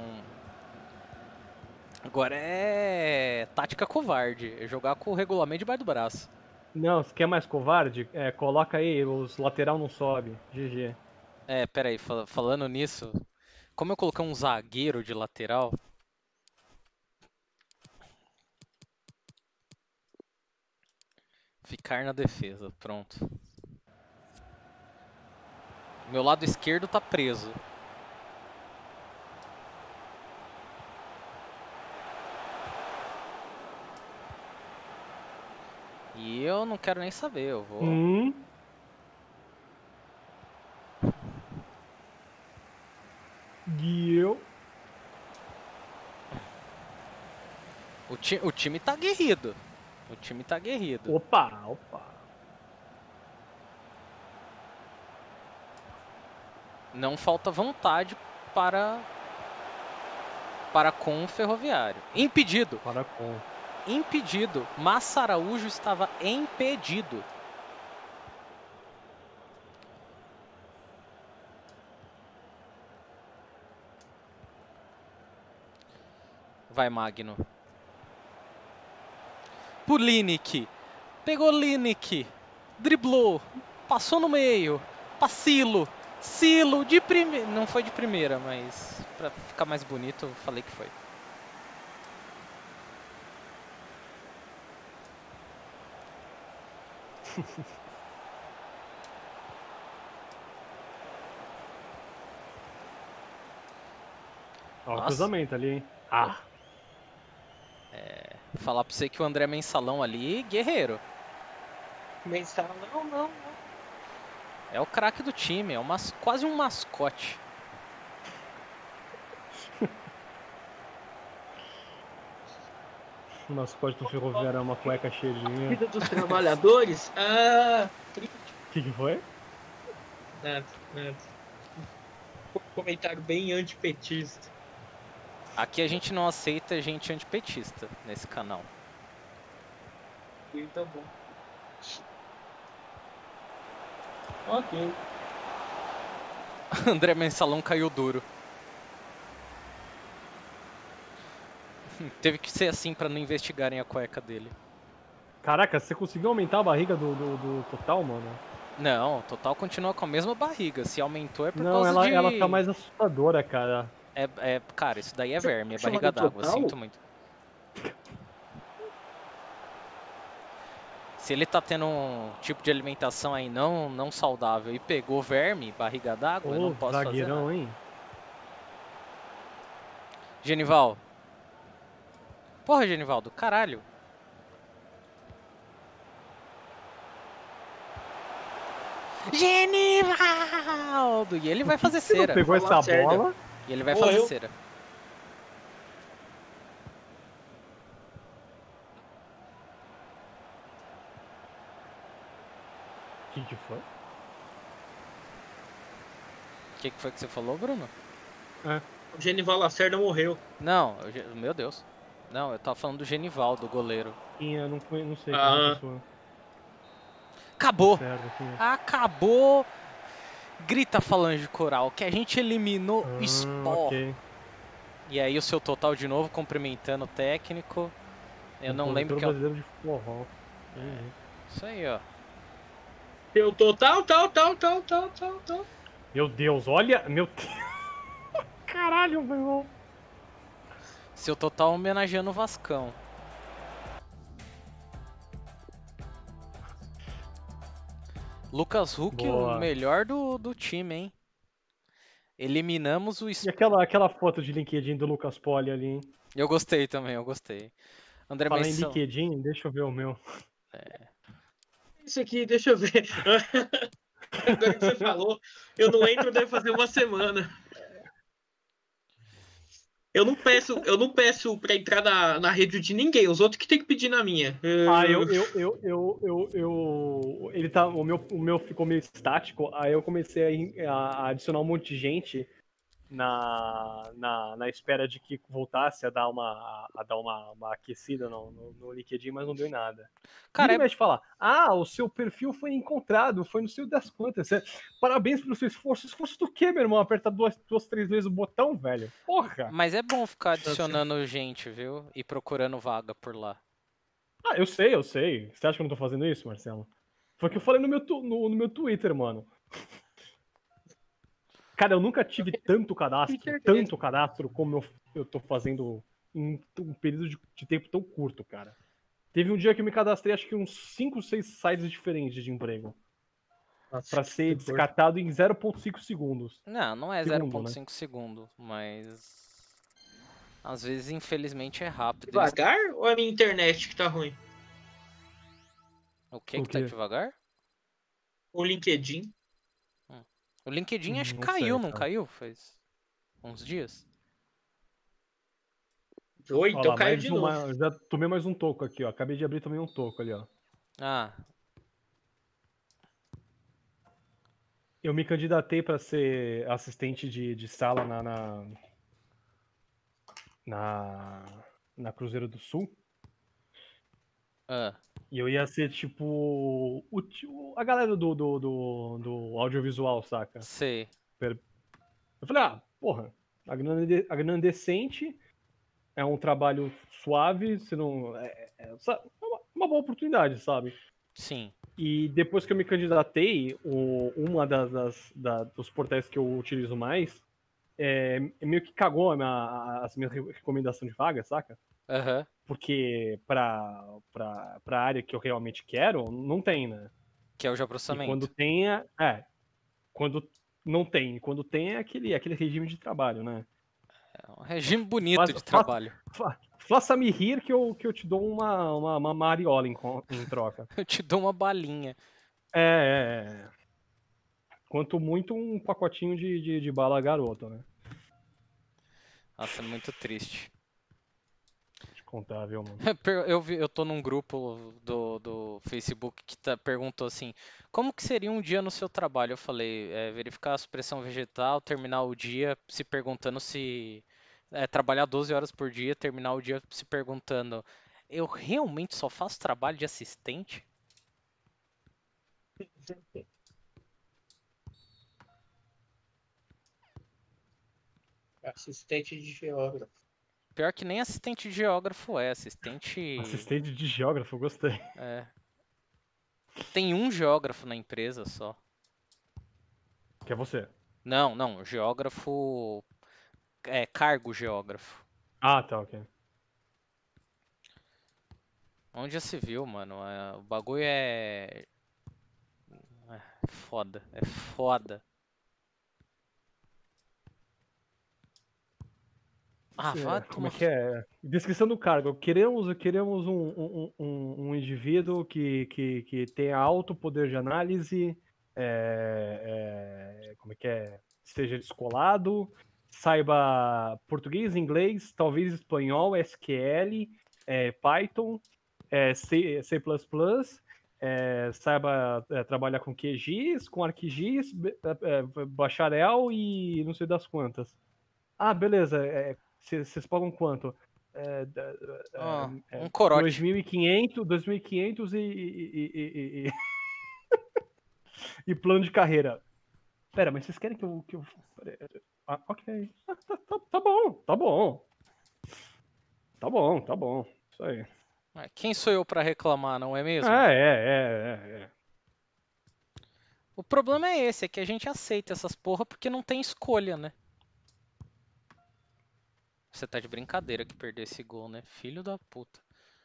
Agora é tática covarde. É jogar com o regulamento debaixo do braço. Não, você quer mais covarde? É, coloca aí, os lateral não sobe. G G. É, pera aí, fal- falando nisso, como eu coloquei um zagueiro de lateral, ficar na defesa, pronto. Meu lado esquerdo tá preso. E eu não quero nem saber, eu vou... Hum. Guiu. O, ti o time tá aguerrido. O time tá aguerrido. Opa, opa. Não falta vontade para... Para com o Ferroviário. Impedido. Para com. Impedido. Massa Araújo estava impedido. Vai, Magno. Por Lineker. Pegou Lineker. Driblou. Passou no meio. Passilo. Silo de primeira. Não foi de primeira, mas pra ficar mais bonito, eu falei que foi. Ó, o Nossa. cruzamento ali, hein? Ah. É, falar pra você que o André Mensalão ali, guerreiro. Mensalão, não, não. É o craque do time, é uma, quase um mascote. O mascote do Ferroviário é uma cueca cheirinha. Vida dos trabalhadores? Ah, O que, que foi? nada, nada. Um comentário bem antipetista. Aqui a gente não aceita gente antipetista nesse canal. Tá bom. Ok. André Mensalão caiu duro. Teve que ser assim pra não investigarem a cueca dele. Caraca, você conseguiu aumentar a barriga do, do, do Total, mano? Não, o Total continua com a mesma barriga. Se aumentou é por Não, causa ela, de... ela tá mais assustadora, cara. É, é, cara, isso daí é Você verme, é chama barriga de d'água, Total? sinto muito. Se ele tá tendo um tipo de alimentação aí não, não saudável e pegou verme, barriga d'água, eu Ô, não posso fazer zagueirão, nada. hein? Genival. Porra, Genivaldo, caralho. Genivaldo! E ele vai fazer Você não cera. pegou Falou essa cerda. bola? E ele vai Morreu. fazer cera. O que, que foi? O que, que foi que você falou, Bruno? O Genival Lacerda morreu. Não, eu ge- meu Deus. Não, eu tava falando do Genivaldo, do goleiro. Quem é? Não, conhe- não sei Ah. quem é a pessoa. Acabou! Certo, quem é? Acabou! Grita Falange Coral que a gente eliminou o Ah, Sport. ok. E aí o seu Total de novo cumprimentando o técnico. Eu não O lembro que é o... brasileiro de forró. Uhum. Isso aí, ó. Deu total, tal, tal, tal, tal, tal, tal. Meu Deus, olha! Meu Deus! Caralho, meu irmão! Seu Total homenageando o Vascão. Lucas Huck, Boa. o melhor do, do time, hein? Eliminamos o E Sport. aquela, aquela foto de LinkedIn do Lucas Poli ali, hein? Eu gostei também, eu gostei. André Fala em Mensalão. LinkedIn, deixa eu ver o meu. Isso aqui, deixa eu ver. Agora que você falou, eu não entro, deve fazer uma semana. Eu não peço, eu não peço pra entrar na, na rede de ninguém, os outros que tem que pedir na minha. Ah, eu, eu, eu, eu, eu, eu, ele tá, o meu, o meu ficou meio estático, aí eu comecei a, a adicionar um monte de gente na, na, na espera de que voltasse a dar uma, a dar uma, uma aquecida no, no, no LinkedIn, mas não deu em nada. Cara, Vira e é... mexe falar, ah, o seu perfil foi encontrado, foi no seu das quantas. Parabéns pelo seu esforço. Esforço do quê, meu irmão? Apertar duas, duas, três vezes o botão, velho? Porra! Mas é bom ficar adicionando gente, viu? E procurando vaga por lá. Ah, eu sei, eu sei. Você acha que eu não tô fazendo isso, Marcelo? Foi o que eu falei no meu, tu, no, no meu Twitter, mano. Cara, eu nunca tive tanto cadastro, tanto cadastro como eu, eu tô fazendo em um período de, de tempo tão curto, cara. Teve um dia que eu me cadastrei, acho que uns cinco, seis sites diferentes de emprego. Nossa, Pra ser descartado em zero ponto cinco segundos. Não, não é Segundo, zero ponto cinco né? segundos, mas... Às vezes, infelizmente, é rápido. Devagar ou é a minha internet que tá ruim? O que O que tá quê? devagar? O LinkedIn. O LinkedIn acho que Não caiu, sei, não cara. caiu? Faz uns dias. Oi, Olha então lá, caiu mais de uma, novo. já tomei mais um toco aqui, ó. Acabei de abrir também um toco ali, ó. Ah, Eu me candidatei pra ser assistente de, de sala na, na, na, na Cruzeiro do Sul. ah, E eu ia ser, tipo, o, ti- o- a galera do, do, do, do audiovisual, saca? sei. Eu falei, ah, porra, a grana, é de- a grana é decente, é um trabalho suave, você não. É, é, sa- é uma, uma boa oportunidade, sabe? Sim. E depois que eu me candidatei, o, uma das, das- da- dos portais que eu utilizo mais é, meio que cagou a minha- as minhas re- recomendações de vaga, saca? Aham. Porque pra, pra, pra área que eu realmente quero, não tem, né? Que é o de E quando processamento. tem, é. é, Quando não tem. Quando tem é aquele, aquele regime de trabalho, né? É um regime bonito Faça, de faça, trabalho. fa- faça-me rir que eu, que eu te dou uma, uma, uma mariola em, co- em troca. Eu te dou uma balinha. É, é, é. Quanto muito um pacotinho de, de, de bala garoto, né? Nossa, é muito triste. Te contar, viu, mano? Per- Eu, vi, eu tô num grupo do, do Facebook que tá, perguntou assim: como que seria um dia no seu trabalho? Eu falei: é, verificar a supressão vegetal, terminar o dia se perguntando se. É, trabalhar doze horas por dia, terminar o dia se perguntando: eu realmente só faço trabalho de assistente? Assistente de geógrafo. Pior que nem assistente de geógrafo é, assistente. Assistente de geógrafo, gostei. É. Tem um geógrafo na empresa só. Que é você. Não, não, geógrafo. É, cargo geógrafo. Ah, tá, ok. Onde já se viu, mano? É, o bagulho é. É foda, é foda. Ah, vai É, como é tomar. que é? Descrição do cargo. Queremos, queremos um, um, um, um indivíduo que, que, que tenha alto poder de análise, é, é, como é que é? Seja descolado, saiba português, inglês, talvez espanhol, S Q L, é, Python, é, C, C++, é, saiba é, trabalhar com Q G I S, com ArcGIS, be- é, é, bacharel e não sei das quantas. Ah, beleza. é, Vocês pagam quanto? É, da- Ó, é, um é, corote. dois mil e quinhentos, dois mil e quinhentos e, e, e, e, e- e plano de carreira. Pera, mas vocês querem que eu. Que eu... pera, ah, ok. Ah, tá, tá, tá bom, tá bom. Tá bom, tá bom. Isso aí. Mas quem sou eu pra reclamar, não é mesmo? É, é, é, é. é. O problema é esse, é que a gente aceita essas porra porque não tem escolha, né? Você tá de brincadeira que perdeu esse gol, né? Filho da puta.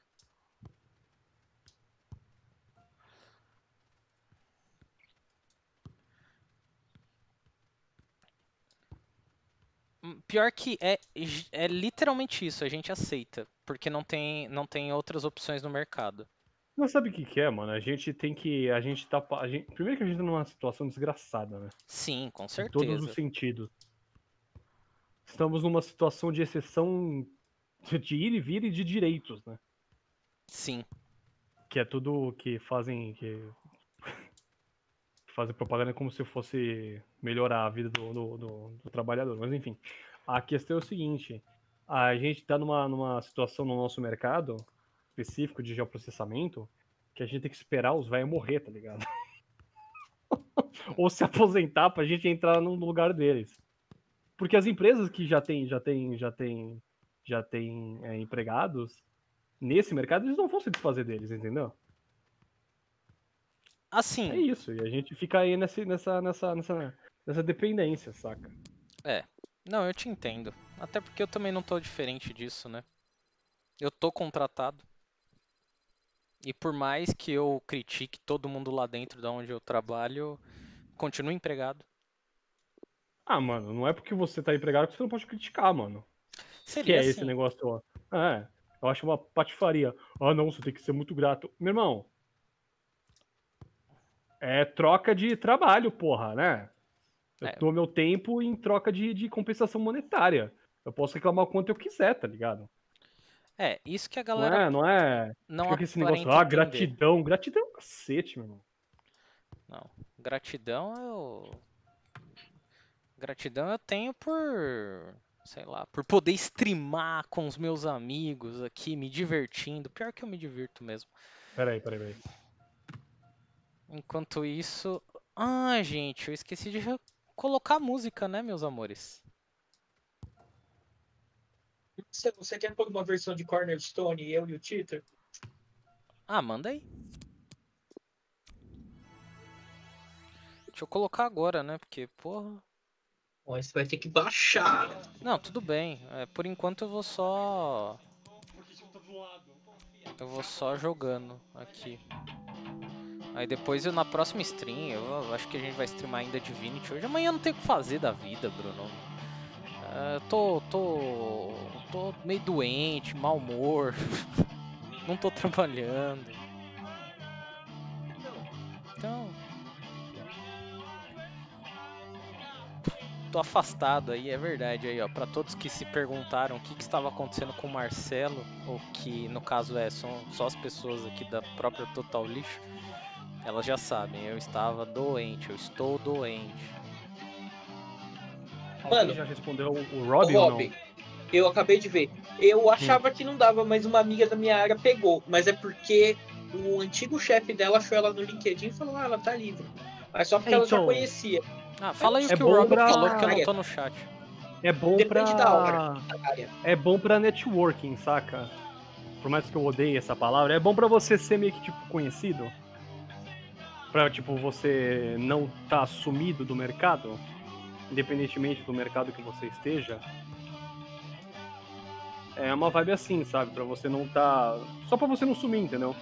Hum, Pior que é, é literalmente isso, a gente aceita, porque não tem, não tem outras opções no mercado. Não sabe o que que é, mano? A gente tem que. A gente tá. A gente, primeiro que a gente tá numa situação desgraçada, né? Sim, com Em todos os certeza. sentidos. estamos numa situação de exceção de ir e vir e de direitos, né? Sim. Que é tudo que fazem que fazem propaganda como se fosse melhorar a vida do, do, do, do trabalhador. Mas enfim, a questão é o seguinte, a gente tá numa, numa situação no nosso mercado específico de geoprocessamento que a gente tem que esperar os velhos morrer, tá ligado? Ou se aposentar pra gente entrar no lugar deles. Porque as empresas que já têm já tem, já tem, já tem é, empregados nesse mercado, eles não vão se desfazer deles, entendeu? Assim. É isso, e a gente fica aí nessa, nessa, nessa, nessa, nessa dependência, saca? É. Não, eu te entendo. Até porque eu também não tô diferente disso, né? Eu tô contratado. E por mais que eu critique todo mundo lá dentro de onde eu trabalho, continuo empregado. Ah, mano, não é porque você tá empregado que você não pode criticar, mano. Seria que é assim. esse negócio, ó. É, eu acho uma patifaria. Ah, não, você tem que ser muito grato. Meu irmão, é troca de trabalho, porra, né? Eu É. dou meu tempo em troca de, de compensação monetária. Eu posso reclamar o quanto eu quiser, tá ligado? É, isso que a Não galera é, não é. não Fica com esse negócio, aparenta ah, entender. gratidão. Gratidão é um cacete, meu irmão. Não, gratidão eu... Gratidão eu tenho por... Sei lá, por poder streamar com os meus amigos aqui, me divertindo. Pior que eu me divirto mesmo. Peraí, peraí, peraí. Enquanto isso... Ah, gente, eu esqueci de re- colocar música, né, meus amores? Você, você quer pôr uma versão de Cornerstone, eu e o Titer? Ah, manda aí. Deixa eu colocar agora, né, porque, porra... Ó, você vai ter que baixar. Não, tudo bem. É, por enquanto eu vou só... Eu vou só jogando aqui. Aí depois eu na próxima stream, eu acho que a gente vai streamar ainda Divinity hoje. Amanhã eu não tenho o que fazer da vida, Bruno. É, tô, tô, tô meio doente, mau humor. Não tô trabalhando. Então... Tô afastado aí, é verdade aí, ó. Pra todos que se perguntaram o que, que estava acontecendo com o Marcelo, ou que no caso é, são só as pessoas aqui da própria Total Lixo, elas já sabem, eu estava doente, eu estou doente. Alguém Mano, já respondeu o Rob Ô, ou não? Rob, eu acabei de ver. Eu achava que não dava, mas uma amiga da minha área pegou. Mas é porque o antigo chefe dela achou ela no LinkedIn e falou, ah, ela tá livre. Mas só porque ela já Então, conhecia. Ah, fala aí o É que o bom Rob pra- falou, porque eu não tô no chat. É bom Depende pra... da hora. Da área. É bom pra networking, saca? Por mais que eu odeie essa palavra, é bom pra você ser meio que, tipo, conhecido. Pra, tipo, você não tá sumido do mercado. Independentemente do mercado que você esteja. É uma vibe assim, sabe? Pra você não tá... Só pra você não sumir, entendeu?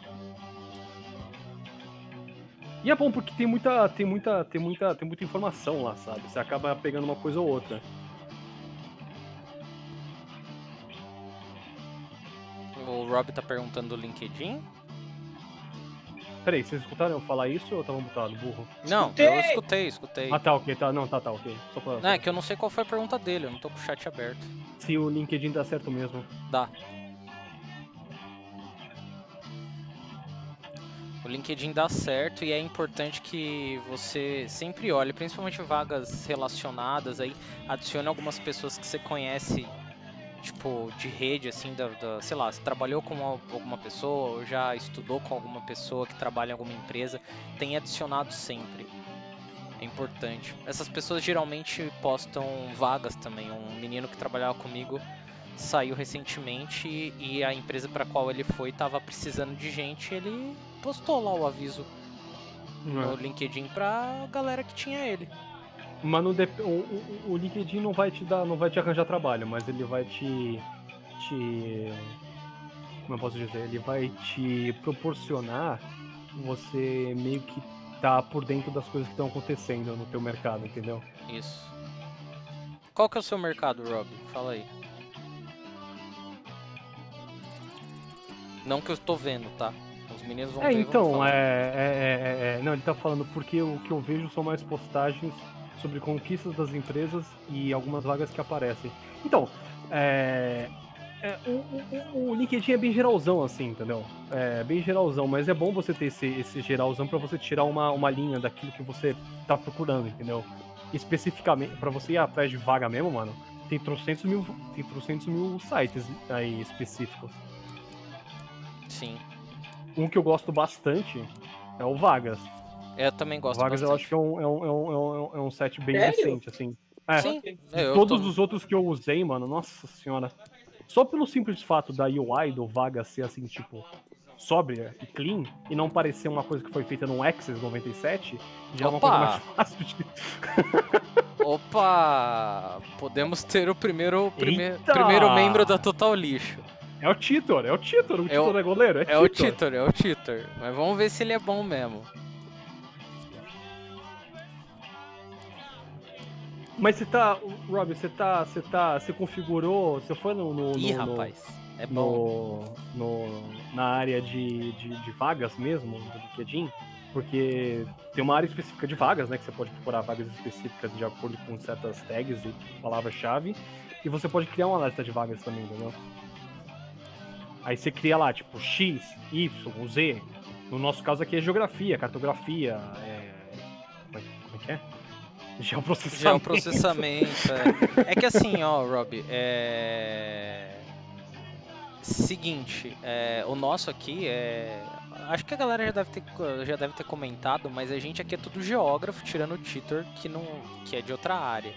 E é bom porque tem muita, tem muita, tem muita, tem muita informação lá, sabe? Você acaba pegando uma coisa ou outra. O Rob tá perguntando do LinkedIn? Peraí, vocês escutaram eu falar isso ou eu tava mutado, burro? Não, Escutei! eu escutei, escutei. Ah, tá, ok, tá, não, tá, tá, ok. Só pra... Não, é que eu não sei qual foi a pergunta dele, eu não tô com o chat aberto. Se o LinkedIn dá certo mesmo. Dá. O LinkedIn dá certo e é importante que você sempre olhe, principalmente vagas relacionadas aí, adicione algumas pessoas que você conhece, tipo, de rede, assim, da, da sei lá, você trabalhou com uma- alguma pessoa ou já estudou com alguma pessoa que trabalha em alguma empresa, tem adicionado sempre. É importante. Essas pessoas geralmente postam vagas também. Um menino que trabalhava comigo saiu recentemente e a empresa para qual ele foi estava precisando de gente, ele postou lá o aviso no LinkedIn pra galera que tinha ele. Mas não dep- o, o, o LinkedIn não vai te dar, não vai te arranjar trabalho, mas ele vai te, te, como eu posso dizer, ele vai te proporcionar você meio que tá por dentro das coisas que estão acontecendo no teu mercado, entendeu? Isso. Qual que é o seu mercado, Rob? Fala aí. Não que eu estou vendo, tá? Os meninos vão É, ver e vão então, falar. é, é, é, é, não, ele tá falando porque o que eu vejo são mais postagens sobre conquistas das empresas e algumas vagas que aparecem. Então, é, é, o, o, o LinkedIn é bem geralzão, assim, entendeu? É bem geralzão, mas é bom você ter esse, esse geralzão pra você tirar uma, uma linha daquilo que você tá procurando, entendeu? Especificamente, pra você ir atrás de vaga mesmo, mano, tem trocentos mil, tem trocentos mil sites aí específicos. Sim. Um que eu gosto bastante é o Vagas. Eu também gosto Vagas bastante. eu acho que é um, é um, é um, é um, é um site bem Sério? decente, assim. É, Sim. de É, eu todos tô- os outros que eu usei, mano, nossa senhora. Só pelo simples fato da U I do Vagas ser assim, tipo, sóbria e clean, e não parecer uma coisa que foi feita no Access noventa e sete, já é uma Opa! coisa mais fácil de... Opa! Podemos ter o primeiro, primeiro, Eita! primeiro membro da Total Lixo. É o Titor, é o Titor, o É o- Titor é goleiro, é, É o Titor. Titor, é o Titor. Mas vamos ver se ele é bom mesmo. Mas você tá, Rob, você tá, você tá, você configurou, você foi no... no, Ih, no, no- rapaz. É bom. no, no- na área de, de, de vagas mesmo, do LinkedIn, porque tem uma área específica de vagas, né, que você pode procurar vagas específicas de acordo com certas tags e palavras-chave, e você pode criar um alerta de vagas também, entendeu? Aí você cria lá, tipo, X, Y, Z, no nosso caso aqui é geografia, cartografia, é... como é, como é que é? Geoprocessamento. Geoprocessamento. É. É que assim, ó, Rob, é. Seguinte, é, o nosso aqui é. Acho que a galera já deve, ter, já deve ter comentado, mas a gente aqui é tudo geógrafo, tirando o Titor, que, não, que é de outra área.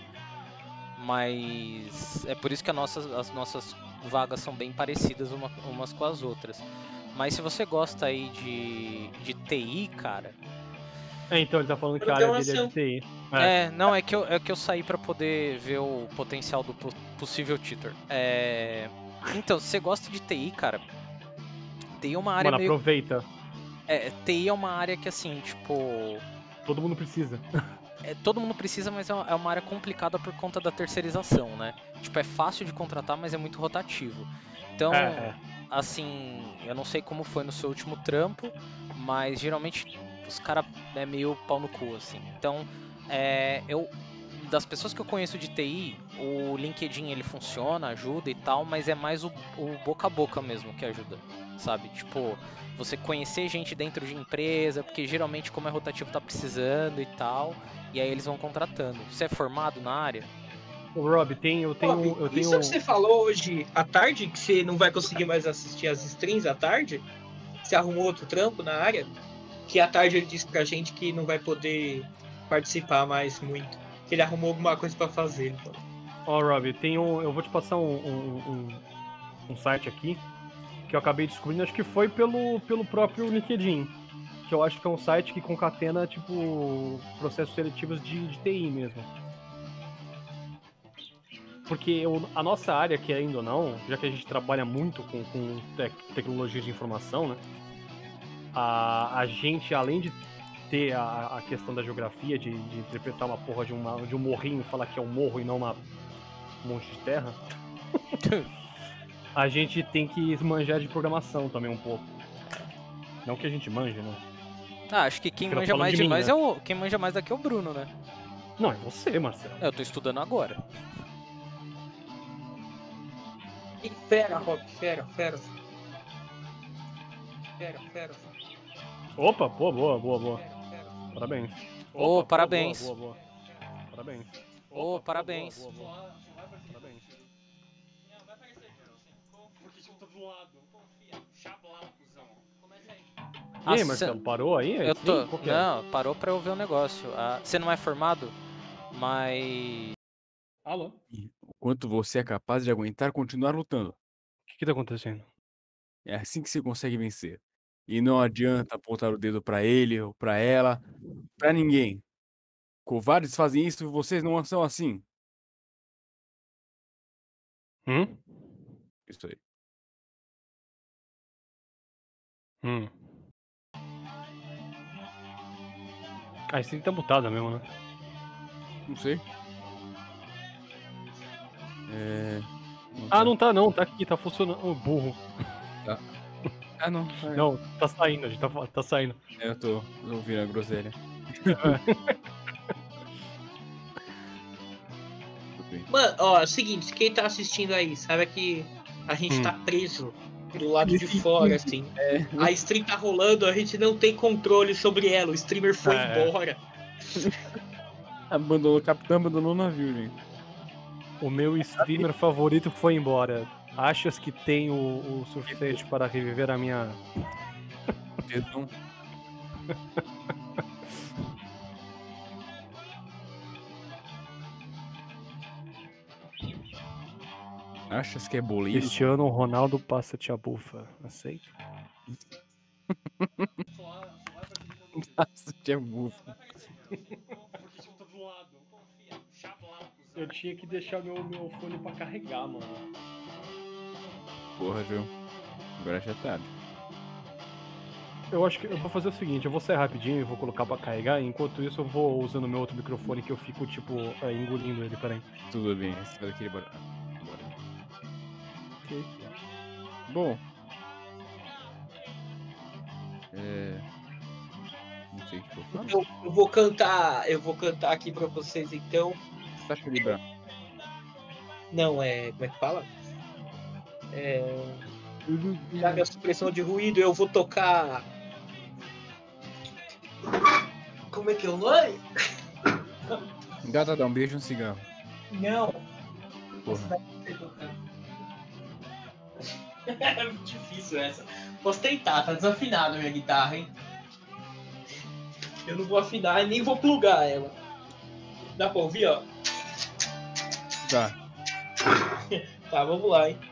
Mas é por isso que a nossas, as nossas vagas são bem parecidas uma, umas com as outras. Mas se você gosta aí de, de T I, cara. É, então ele tá falando que a área dele é de T I. É, não, é que eu, é que eu saí pra poder ver o potencial do po- possível Titor. É. Então, se você gosta de T I, cara, T I é uma área Mano, meio... aproveita. É, T I é uma área que, assim, tipo... Todo mundo precisa. É, todo mundo precisa, mas é uma, é uma área complicada por conta da terceirização, né? Tipo, é fácil de contratar, mas é muito rotativo. Então, É, é. assim, eu não sei como foi no seu último trampo, mas geralmente os caras é meio pau no cu, assim. Então, é, eu... Das pessoas que eu conheço de T I, o LinkedIn ele funciona, ajuda e tal, mas é mais o, o boca a boca mesmo que ajuda, sabe? Tipo, você conhecer gente dentro de empresa, porque geralmente como é rotativo tá precisando e tal, e aí eles vão contratando. Você é formado na área? Ô, Rob, tem, eu tenho. Rob, eu tenho... Isso que você falou hoje à tarde, que você não vai conseguir mais assistir as streams à tarde? Você arrumou outro trampo na área? Que à tarde ele disse pra gente que não vai poder participar mais muito. Que ele arrumou alguma coisa pra fazer. Então. Ó, Rob, tem um, eu vou te passar um, um, um, um site aqui que eu acabei descobrindo, acho que foi pelo, pelo próprio LinkedIn. Que eu acho que é um site que concatena, tipo, processos seletivos de, de T I mesmo. Porque eu, a nossa área, querendo ou não, já que a gente trabalha muito com, com tec, tecnologia de informação, né? A, a gente, além de ter a, a questão da geografia, de, de interpretar uma porra de, uma, de um morrinho e falar que é um morro e não uma, um monte de terra, a gente tem que manjar de programação também um pouco. Não que a gente manje, né? Ah, acho que quem Fica manja falando mais de mim, demais né? é o. Quem manja mais daqui é o Bruno, né? Não, é você, Marcelo. Eu tô estudando agora. E fera, Rob, fera, fera. Fera, fera. Opa, boa, boa, boa, boa. Fera, fera. Parabéns. Ô, Opa, parabéns. Boa, boa, boa. Parabéns. Ô, parabéns. Boa, boa, boa. Parabéns. E aí, Ah, Marcelo, cê- parou aí? Eu Sim? tô. Qual que é? Não, parou pra eu ver o negócio. Ah, você não é formado, mas. Alô? O quanto você é capaz de aguentar continuar lutando. O que que tá acontecendo? É assim que você consegue vencer. E não adianta apontar o dedo pra ele ou pra ela, pra ninguém. Covardes fazem isso e vocês não são assim. Hum? Isso aí. Hum. Ah, esse tem que tá mutada mesmo, né? Não sei. É... Ah, não tá não, tá aqui, tá funcionando. Ô, burro. Ah, não. Não, tá saindo, a gente tá, tá saindo. É, eu tô ouvindo a groselha. Mano, ó, é o seguinte, quem tá assistindo aí, sabe que a gente Hum. tá preso do lado de fora, assim. É. A stream tá rolando, a gente não tem controle sobre ela, o streamer foi É. embora. Abandonou, o capitão abandonou o navio, gente. O meu streamer favorito foi embora. Achas que tem o, o suficiente para reviver a minha... Então, achas que é bolinho? Cristiano Ronaldo passa-te a bufa. Aceita? Nossa, que é bufa. Eu tinha que deixar meu, meu fone pra carregar, mano. Porra, viu? Agora já é tarde. Eu acho que eu vou fazer o seguinte, eu vou sair rapidinho e vou colocar pra carregar, e enquanto isso eu vou usando meu outro microfone que eu fico, tipo, é, engolindo ele, peraí. Tudo bem, você vai querer bora. Bora. Ok. Bom. É. Não sei o que eu vou falar. Eu, eu vou cantar, eu vou cantar aqui pra vocês então. Tá equilibrado. Não, é. Como é que fala? É. Já minha supressão de ruído, eu vou tocar. Como é que é o nome? Gata, dá um beijo e um cigarro. Não. Porra. É muito difícil essa. Posso tentar, tá desafinada a minha guitarra, hein? Eu não vou afinar e nem vou plugar ela. Dá pra ouvir, ó? Tá. Tá, vamos lá, hein?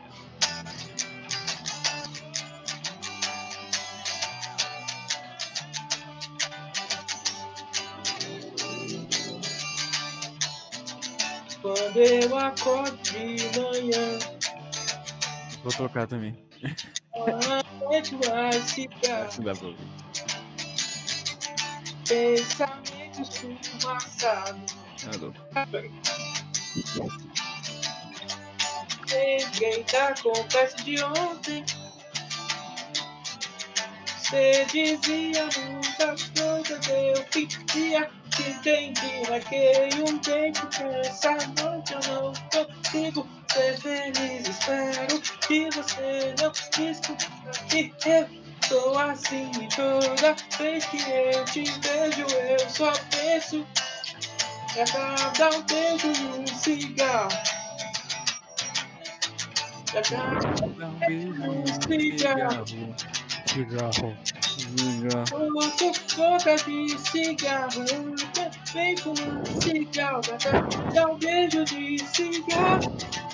Quando eu acordo de manhã, Vou tocar também. a noite vai ficar. Acho que dá pra ouvir. Pensamentos fumaçados. Ah, louco. Lembrei da conversa de ontem. Você dizia muitas coisas, eu pedia que entendi. Marquei um tempo que essa noite eu não consigo ser feliz. Espero que você não escuta que eu sou assim. Toda vez que eu te vejo, eu só penso é pra dar um beijo e um cigarro. É pra Dá um beijo e um cigarro. Cigarro. Cigarro. Outro boca de cigarro, vem fumando cigarro, dá um beijo de cigarro,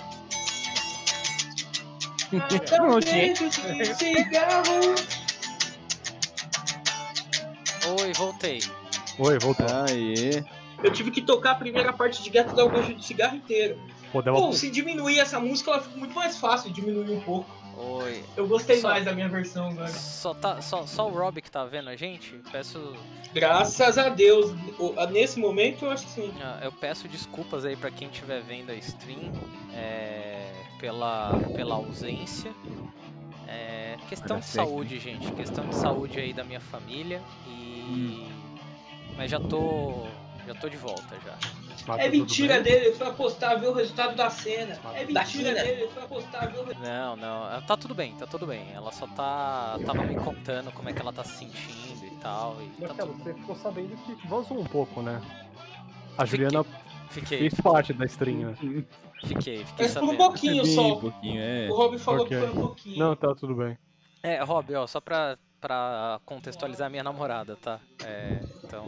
dá um beijo de cigarro. Oi, voltei. Oi, voltou. Aê. Eu tive que tocar a primeira parte de Gato dar um beijo de cigarro inteiro. Pô, deu uma... Pô, se diminuir essa música, ela fica muito mais fácil, diminuir um pouco. Oi. Eu gostei Só- mais da minha versão agora. Só, tá, só, só o Rob que tá vendo a gente? Peço, Graças a Deus, o- nesse momento eu acho que sim. ah, eu peço desculpas aí pra quem estiver vendo a stream é, pela, pela ausência. É, questão de Parece saúde, gente. Questão de saúde aí da minha família. E. Mas já tô. Já tô de volta já. Mas É tá tudo mentira bem? dele, ele foi apostar, ver o resultado da cena. É Da mentira dele, ele foi apostar, ver o resultado. Não, não. ah, Tá tudo bem, tá tudo bem. Ela só tá. Tava me contando como é que ela tá se sentindo e tal. E tá Marcelo, tudo... você ficou sabendo que vazou um pouco, né? A Juliana Fiquei, fez parte da stream, né? fiquei, fiquei Mas por um sabendo. pouquinho Bem só. pouquinho, é. O Rob falou Ok. que foi um pouquinho. Não, tá tudo bem. É, Rob, ó, só pra, pra contextualizar a minha namorada, tá? É, então.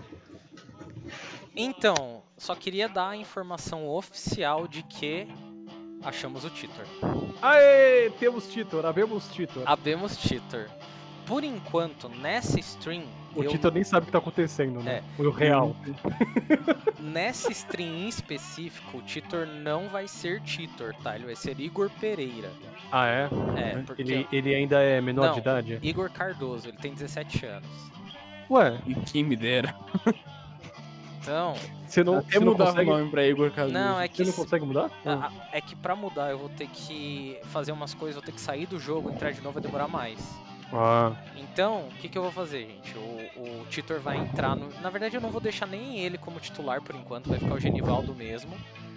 Então, só queria dar a informação oficial de que achamos o Titor. Aê, temos Titor, abemos Titor. Abemos Titor. Por enquanto, nessa stream, O eu, Titor nem sabe o que tá acontecendo, né? O real. nessa stream em específico, o Titor não vai ser Titor, tá? Ele vai ser Igor Pereira. Ah, é? É, porque Ele, ele ainda é menor Não. de idade? Igor Cardoso, ele tem dezessete anos. Ué, E quem me dera. Então, você não, Até você não mudava consegue... o nome pra Igor Cardoso. não, é Você que não consegue mudar? a- a- é que pra mudar eu vou ter que fazer umas coisas, vou ter que sair do jogo, entrar de novo vai demorar mais. Ah, Então, o que, que eu vou fazer, gente? O, o Titor vai entrar no. Na verdade, eu não vou deixar nem ele como titular por enquanto, vai ficar o Genivaldo mesmo.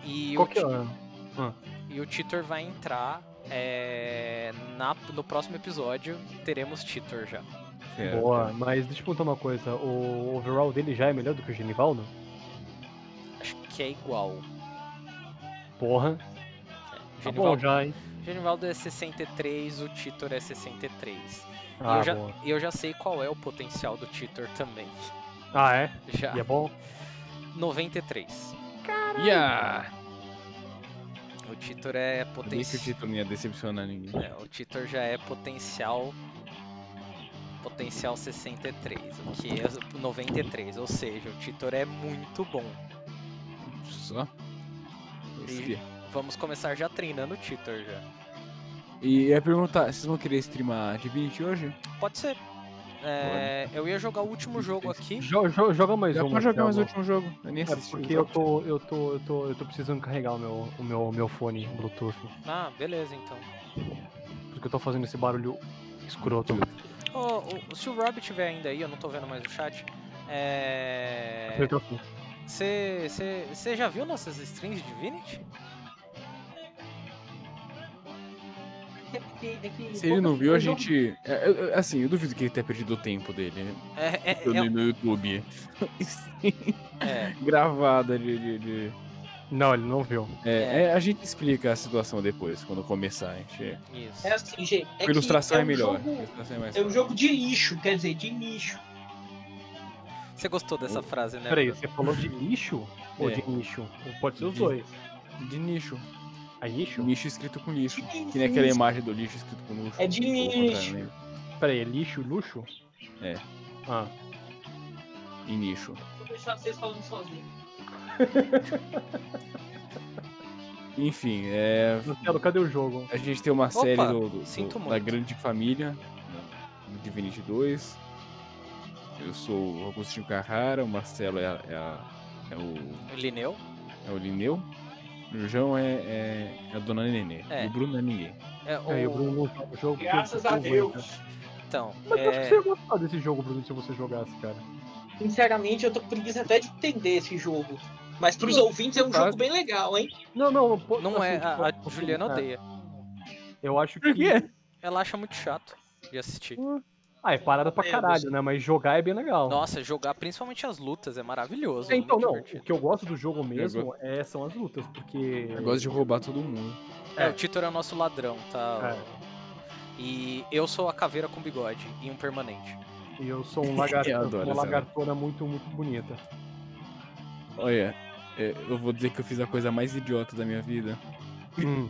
E Qual o, que é? ti- Ah, e o Titor vai entrar é, na, no próximo episódio. Teremos Titor já. Quero, boa, quero. mas deixa eu perguntar uma coisa. O overall dele já é melhor do que o Genivaldo? Acho que é igual. Porra. É, Tá bom já, hein? Genivaldo é sessenta e três, o Titor é sessenta e três. E Ah, eu já, boa. e eu já sei qual é o potencial do Titor também. Ah, é? Já. E é bom? noventa e três. Yeah! O Titor é Eu nem que o potencial. título não ia decepcionar ninguém. É, o Titor já é potencial. Potencial sessenta e três, o que é noventa e três, ou seja, o Titor é muito bom. Só. Esse E vamos começar já treinando o Titor já. E eu ia perguntar, vocês vão querer streamar Divinity hoje? Pode ser. É, eu ia jogar o último jogo aqui. Jo- jo- joga mais Já um. pode jogar mais o Marcelo. último jogo. Eu nem É assisti. porque eu tô, eu tô, eu tô, eu tô precisando carregar o meu, o meu, o meu fone Bluetooth. Ah, beleza então. Porque eu tô fazendo esse barulho escroto. Ô, o- se o Rob tiver ainda aí, eu não tô vendo mais o chat. É. Microfone. Você já viu nossas streams de Divinity? É que- é que Se ele não viu, a eu jogo- gente. é, eu- eu- assim, eu duvido que ele tenha perdido o tempo dele, né? É, é, No, é, no YouTube. é, Gravada de. de, de- Não, ele não viu. É, é, a gente explica a situação depois, quando começar. A gente... isso. É assim, gente. É A ilustração que é um melhor. A jogo- ilustração é mais É um fácil. jogo de nicho, quer dizer, de nicho. Você gostou dessa frase, né? Peraí, Bruno? você falou de lixo ou É. de nicho? Ou pode ser os De- dois. De nicho. É nicho? Nicho escrito com lixo. De Que nem aquela nicho. imagem do lixo escrito com luxo. É de Ou ao contrário, nicho. né? Peraí, é lixo e luxo? É. Ah. E nicho. Vou deixar vocês falando sozinhos. Enfim, é. Marcelo, cadê o jogo? A gente tem uma série do, do- sinto do- da muito. Grande Família, né, do Divinity dois. Eu sou o Agostinho Carrara, o Marcelo é, a- é, a- é o, O Lineu? é o Lineu, o João é, é, é a Dona Nenê, É. e o Bruno não é ninguém. É, É, e o o... Bruno não joga o jogo. porque Graças ele a não aguenta. Deus. Então, Mas eu acho que é... você ia gostar desse jogo, Bruno, se você jogasse, cara. Sinceramente, eu tô com preguiça até de entender esse jogo. Mas pros ouvintes é um Fácil. jogo bem legal, hein? Não, não, pô, não assim, é. tipo, A, a assim, Juliana é, odeia. Eu acho Por que. quê? Ela acha muito chato de assistir. Ah, é parada pra É, caralho, você- né? Mas jogar é bem legal. Nossa, jogar principalmente as lutas é maravilhoso. É, então, muito não. divertido. O que eu gosto do jogo mesmo é, são as lutas, porque. Eu gosto de roubar todo mundo. É, o Titor é o nosso ladrão, tá? É. E eu sou a caveira com bigode e um permanente. E eu sou um lagarto, Eu adoro uma essa lagartona muito, muito bonita. Olha, é, eu vou dizer que eu fiz a coisa mais idiota da minha vida. Hum.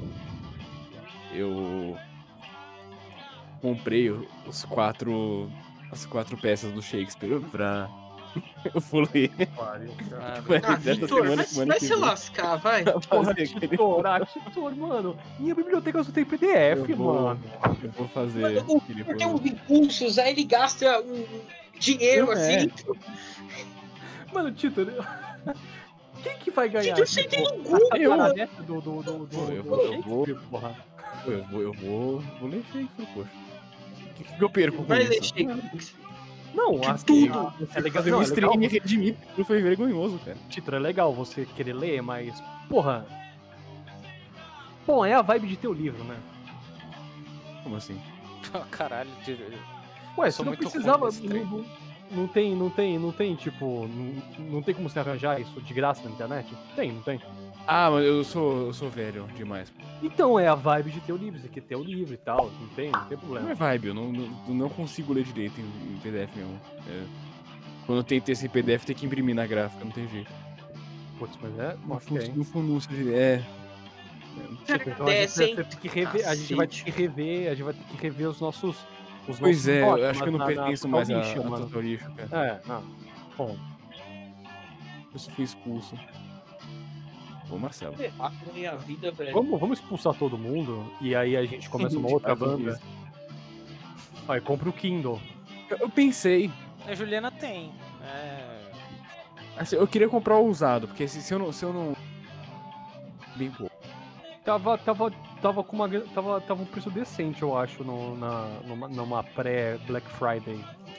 Eu comprei o- os quatro. As quatro peças do Shakespeare pra. Eu vou ler. Ah, Vai Ah, dessa Vitor, semana, vai, semana vai que se vem. lascar, vai. Pra Porra, fazer aquele- Titor, ah, Titor, mano. Minha biblioteca só tem P D F, Eu vou- mano. Eu vou fazer. Mano, o aquele Vitor tem uns rolê. impulsos, aí ele gasta um dinheiro Não é. assim. Mano, Titor. Quem que vai ganhar? Vitor, você tem tipo, um Google. a Eu- taraneta do, do, do, do, Pô, eu do vou- eu Shakespeare, porra. Eu vou, eu vou, vou ler Shakespeare, poxa. O que, que eu perco com Vai ler isso? Shakespeare. Não, De assim, tudo. ah, é legal, Fazer não, um é legal, stream e redimir, não foi vergonhoso, cara. Titor, é legal você querer ler, mas, porra. Bom, é a vibe de teu livro, né? Como assim? Caralho, de- Ué, sou você não muito ruim precisava. nesse trem. Não, não, não tem, não tem, não tem, tipo. Não, não tem como você arranjar isso de graça na internet? Tem, não tem? Ah, mas eu sou, eu sou velho demais. Então é a vibe de teu livro, você quer ter o livro e tal, não tem, não tem Não problema. é vibe, eu não, não, eu não consigo ler direito em, em P D F mesmo. É, quando eu tento ter esse P D F, tem que imprimir na gráfica, não tem jeito. Putz, mas é. Não, Ok. fun- não funciona direito. É. Tipo, então a gente, Desce, hein? vai ter que rever, a gente vai ter que rever, a gente vai ter que rever os nossos. Os Pois nossos é, eu votos acho que eu não na- na pertenço Total mais a, Lixo, a mano. Total Lixo, cara. É, não. Bom, Eu só fui expulso. Ô, Marcelo. Errado na minha vida, velho. vamos, vamos expulsar todo mundo e aí a gente começa uma outra banda. Aí compra o Kindle. Eu, eu pensei. A Juliana tem. É... Assim, eu queria comprar o usado, porque se, se eu não. Se eu não... Bem pouco. Tava, tava, tava com uma, tava, tava um preço decente, eu acho, no, na, numa, numa pré-Black Friday.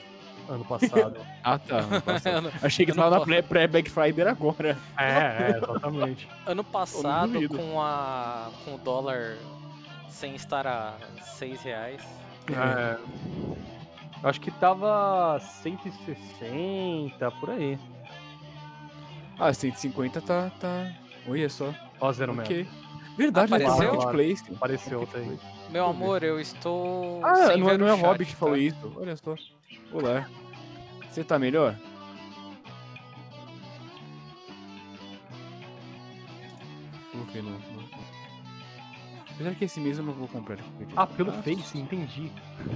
ano passado. Ah, tá. Ano passado. Ano- Achei que ano tava na pa- pré- pré-Black Friday agora. É, é, exatamente. Ano passado, duvido. com, a, com o dólar sem estar a seis reais. É. Eu acho que tava cento e sessenta, por aí. Ah, cento e cinquenta tá. tá... Olha só. Ó, zero Ok. Verdade, Apareceu? né? Marketplace. Apareceu, tá aí. Meu Deixa eu amor, eu estou. Ah, sem não, é- ver não o é o chat, Hobby que tá? falou isso. Olha só. Olá. Você tá melhor? Vou ver no. no- Apesar que esse mês eu não vou comprar. de qualquer jeito. Ah, pelo Ah, Face, entendi.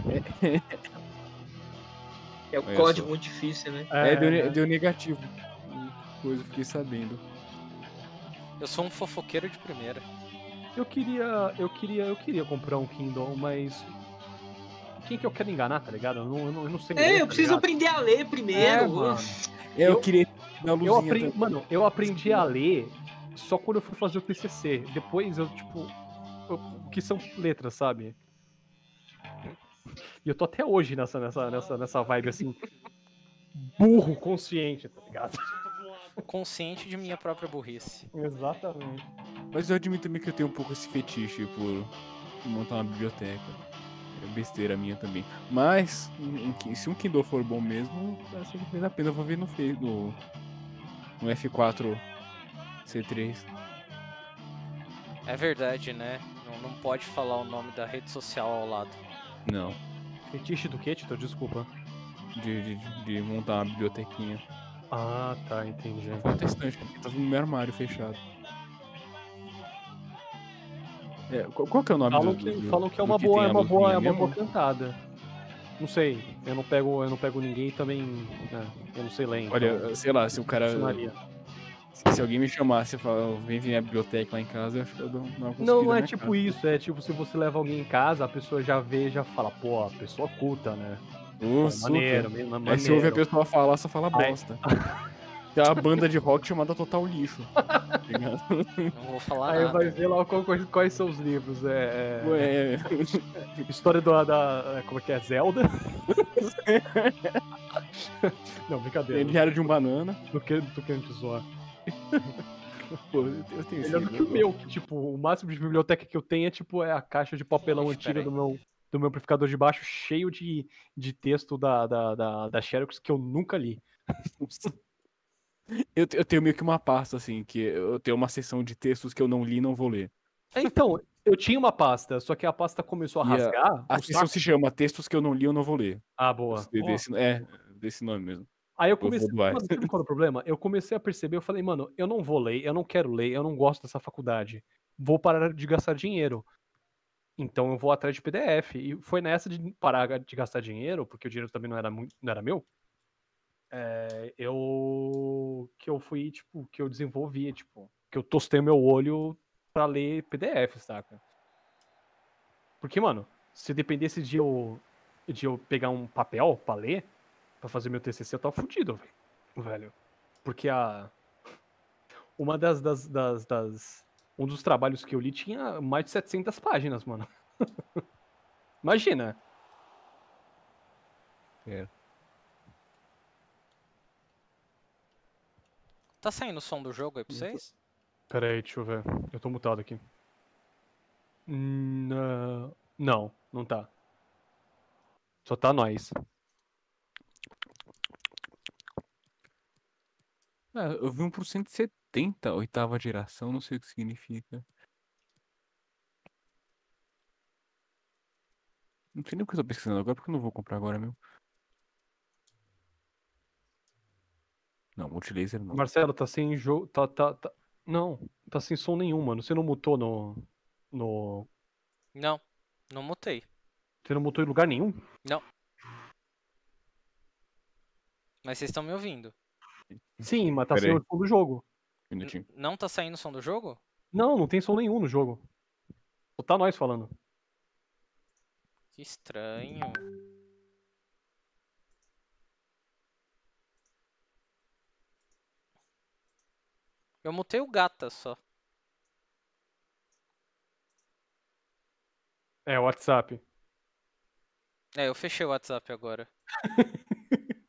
É o Olha código só. muito difícil, né? É, deu, ne- né? deu negativo. Coisa, fiquei sabendo. Eu sou um fofoqueiro de primeira. Eu queria, eu queria, eu queria comprar um Kindle, mas quem que eu quero enganar, tá ligado? Eu não, eu não, eu não sei ler, É, eu tá preciso ligado? aprender a ler É, primeiro. mano. Eu, Eu- queria dar luzinha Eu aprendi, também. mano, eu aprendi a ler só quando eu fui fazer o T C C. Depois eu, tipo, eu- o que são letras, sabe? E eu tô até hoje nessa, nessa, nessa, nessa vibe assim, burro consciente, tá ligado? Consciente de minha própria burrice. Exatamente. Mas eu admito também que eu tenho um pouco esse fetiche por montar uma biblioteca. É besteira minha também. Mas, em- em- se um Kindle for bom mesmo, acho que vale a pena. Eu vou ver no, Fe- no, no F quatro C três. É verdade, né? Não, não pode falar o nome da rede social ao lado. Não, Fetiche do quê, Tito? Desculpa. de, de, de montar uma bibliotequinha. Ah, tá, entendi. Falta estante, porque tá no meu armário fechado. É, qual, qual que é o nome Falam do, que, do- falam que é do uma tem boa, é a uma boa, luzinha é uma mesmo? boa cantada. Não sei, eu não pego, eu não pego ninguém e também, né, eu não sei ler, então Olha, sei lá, se o cara. funcionaria. Se, se alguém me chamasse e falar, vem vir a biblioteca lá em casa, eu acho que eu dou uma cuspida Não, não é na tipo cara. isso, é tipo se você leva alguém em casa, a pessoa já vê, já fala, pô, a pessoa culta, né? Ô, Pô, super. maneiro, me- Aí maneiro. você ouve a pessoa falar, só fala Aí- bosta. Tem uma banda de rock chamada Total Lixo. Tá ligado? Não vou falar Aí nada. vai ver lá qual- quais, quais são os livros, é... é- Ué, História da, da, como é que é, Zelda? Não, brincadeira, Diário de um Banana. não quero, tô querendo te zoar. Pô, eu tenho esse Melhor do que o livro. meu, que, tipo, o máximo de biblioteca que eu tenho é, tipo, é a caixa de papelão Ixi, antiga peraí. do meu, do meu amplificador de baixo, cheio de, de texto da, da, da, da Xerox que eu nunca li. Eu, te- eu tenho meio que uma pasta, assim, que eu tenho uma seção de textos que eu não li e não vou ler. Então, eu tinha uma pasta, só que a pasta começou a E a- rasgar. A o seção saco- se chama Textos que eu não li eu não vou ler. Ah, boa. De- Ó. Desse, é, desse nome mesmo. Aí eu vou comecei. doar. Mano, sabe qual é o problema? Eu comecei a perceber, eu falei, mano, eu não vou ler, eu não quero ler, eu não gosto dessa faculdade. Vou parar de gastar dinheiro. Então eu vou atrás de P D F. E foi nessa de parar de gastar dinheiro, porque o dinheiro também não era, muito, não era meu. É, eu. Que eu fui, tipo, que eu desenvolvi, tipo, que eu tostei o meu olho pra ler P D F, saca? Porque, mano, se dependesse de eu, de eu pegar um papel pra ler, pra fazer meu T C C, eu tava fudido, velho. velho. Porque a. Uma das, das, das, das. Um dos trabalhos que eu li tinha mais de setecentas páginas, mano. Imagina. Tá saindo o som do jogo aí pra vocês? Pera aí, deixa eu ver. Eu tô mutado aqui. Hum, ah, Não, não tá. Só tá nós. Ah, eu vi um por cento e setenta, oitava geração, não sei o que significa. Não sei nem o que eu tô pesquisando agora, porque eu não vou comprar agora mesmo. Não, multilaser não. Marcelo, tá sem jogo. Tá, tá, tá. Não, tá sem som nenhum, mano. Você não mutou no. No. Não, não mutei. Você não mutou em lugar nenhum? Mas vocês estão me ouvindo. Sim, mas tá Pera sem aí. o som do jogo. Um minutinho. Não tá saindo o som do jogo? Não, não tem som nenhum no jogo. Só tá nós falando. Que estranho. Eu mutei o gata só. É, o WhatsApp. É, eu fechei o WhatsApp agora.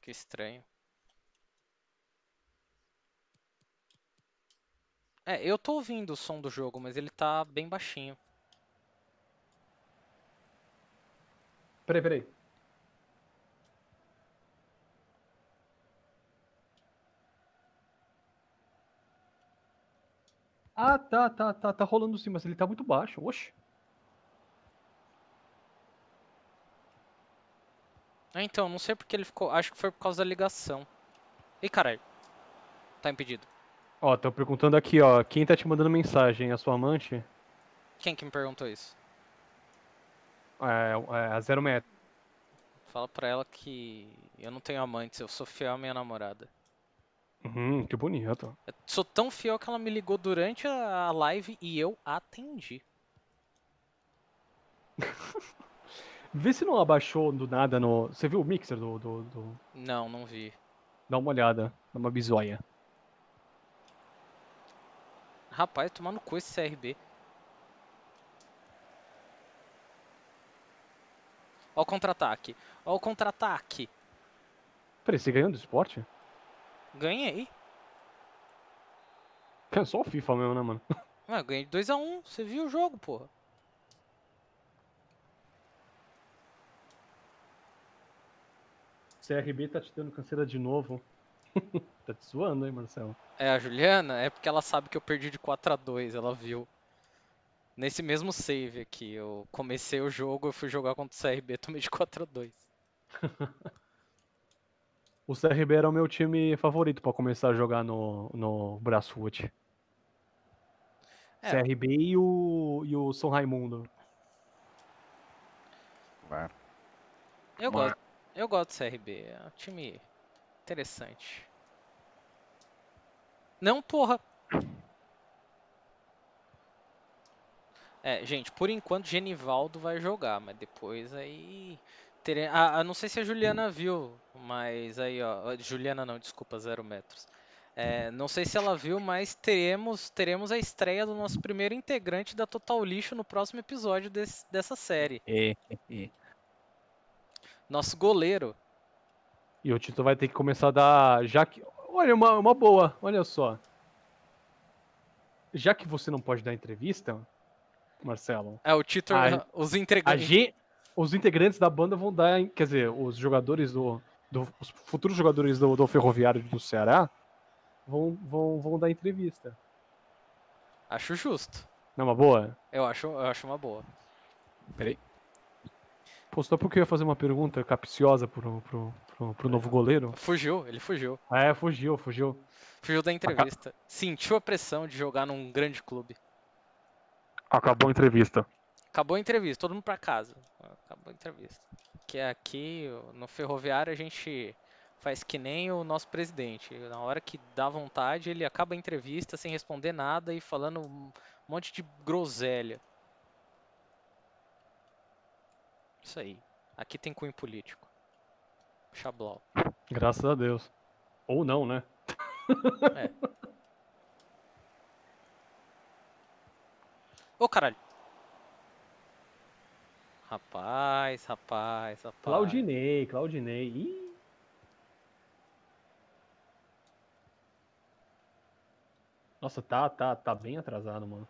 Que estranho. É, eu tô ouvindo o som do jogo, mas ele tá bem baixinho. Peraí, peraí. Ah, tá, tá, tá, tá rolando sim, mas ele tá muito baixo. Oxe. Ah, então, não sei porque ele ficou. Acho que foi por causa da ligação. Ih, caralho. Tá impedido. Ó, tô perguntando aqui, ó. Quem tá te mandando mensagem? A sua amante? Quem que me perguntou isso? É, é a Zero Metro. Fala pra ela que eu não tenho amantes, eu sou fiel à minha namorada. Hum, que bonito. Eu sou tão fiel que ela me ligou durante a live e eu atendi. Vê se não abaixou do nada no. Você viu o mixer do. do, do... Não, não vi. Dá uma olhada. Dá uma bisóia. Rapaz, tomar no cu esse C R B. Ó o contra-ataque. Ó o contra-ataque. Peraí, você ganhou do esporte? Ganhei. É só o FIFA mesmo, né, mano? Ué, eu ganhei de dois a um. Você viu o jogo, porra. C R B tá te dando canseira de novo. Tá te zoando, hein, Marcelo? É, a Juliana, é porque ela sabe que eu perdi de quatro a dois, ela viu. Nesse mesmo save aqui, eu comecei o jogo, eu fui jogar contra o C R B, tomei de quatro a dois. O C R B era o meu time favorito pra começar a jogar no, no Brasfoot. É. C R B e o, e o São Raimundo. Claro. Eu gosto, eu gosto do C R B, é um time interessante. Não, porra! É, gente, por enquanto Genivaldo vai jogar, mas depois aí... Tere... Ah, ah, não sei se a Juliana viu, mas aí, ó... Juliana não, desculpa, zero metros. É, não sei se ela viu, mas teremos, teremos a estreia do nosso primeiro integrante da Total Lixo no próximo episódio desse, dessa série. É, é. Nosso goleiro. E o Tito vai ter que começar a dar. Já que. Olha, uma, uma boa, olha só. Já que você não pode dar entrevista, Marcelo. É, o Tito, A- os A integrantes. G, os integrantes da banda vão dar. Quer dizer, os jogadores do. do os futuros jogadores do, do Ferroviário do Ceará vão, vão, vão dar entrevista. Acho justo. Não é uma boa? Eu acho, eu acho uma boa. Peraí. Pô, só porque eu ia fazer uma pergunta capciosa pro, pro, pro, pro novo goleiro. Fugiu, ele fugiu. Ah, é, fugiu, fugiu. Fugiu da entrevista. Sentiu a pressão de jogar num grande clube. Acabou a entrevista. Acabou a entrevista, todo mundo pra casa. Acabou a entrevista. Que aqui no Ferroviário a gente faz que nem o nosso presidente. Na hora que dá vontade, ele acaba a entrevista sem responder nada e falando um monte de groselha. Isso aí. Aqui tem cunho político. Xablau. Graças a Deus. Ou não, né? É. Ô, caralho. Rapaz, rapaz, rapaz. Claudinei, Claudinei. Ih. Nossa, tá, tá, tá bem atrasado, mano.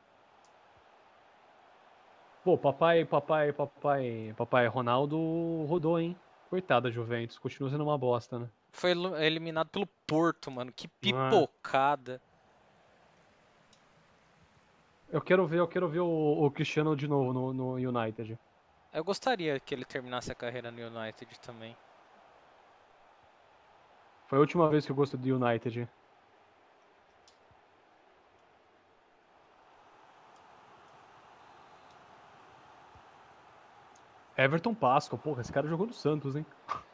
Pô, papai, papai, papai, papai Ronaldo rodou, hein? Coitada da Juventus, continua sendo uma bosta, né? Foi elu- eliminado pelo Porto, mano. Que Ah. pipocada. Eu quero ver, eu quero ver o, o Cristiano de novo no, no United. Eu gostaria que ele terminasse a carreira no United também. Foi a última vez que eu gostei do United. Everton Pascoe, porra, esse cara jogou no Santos, hein?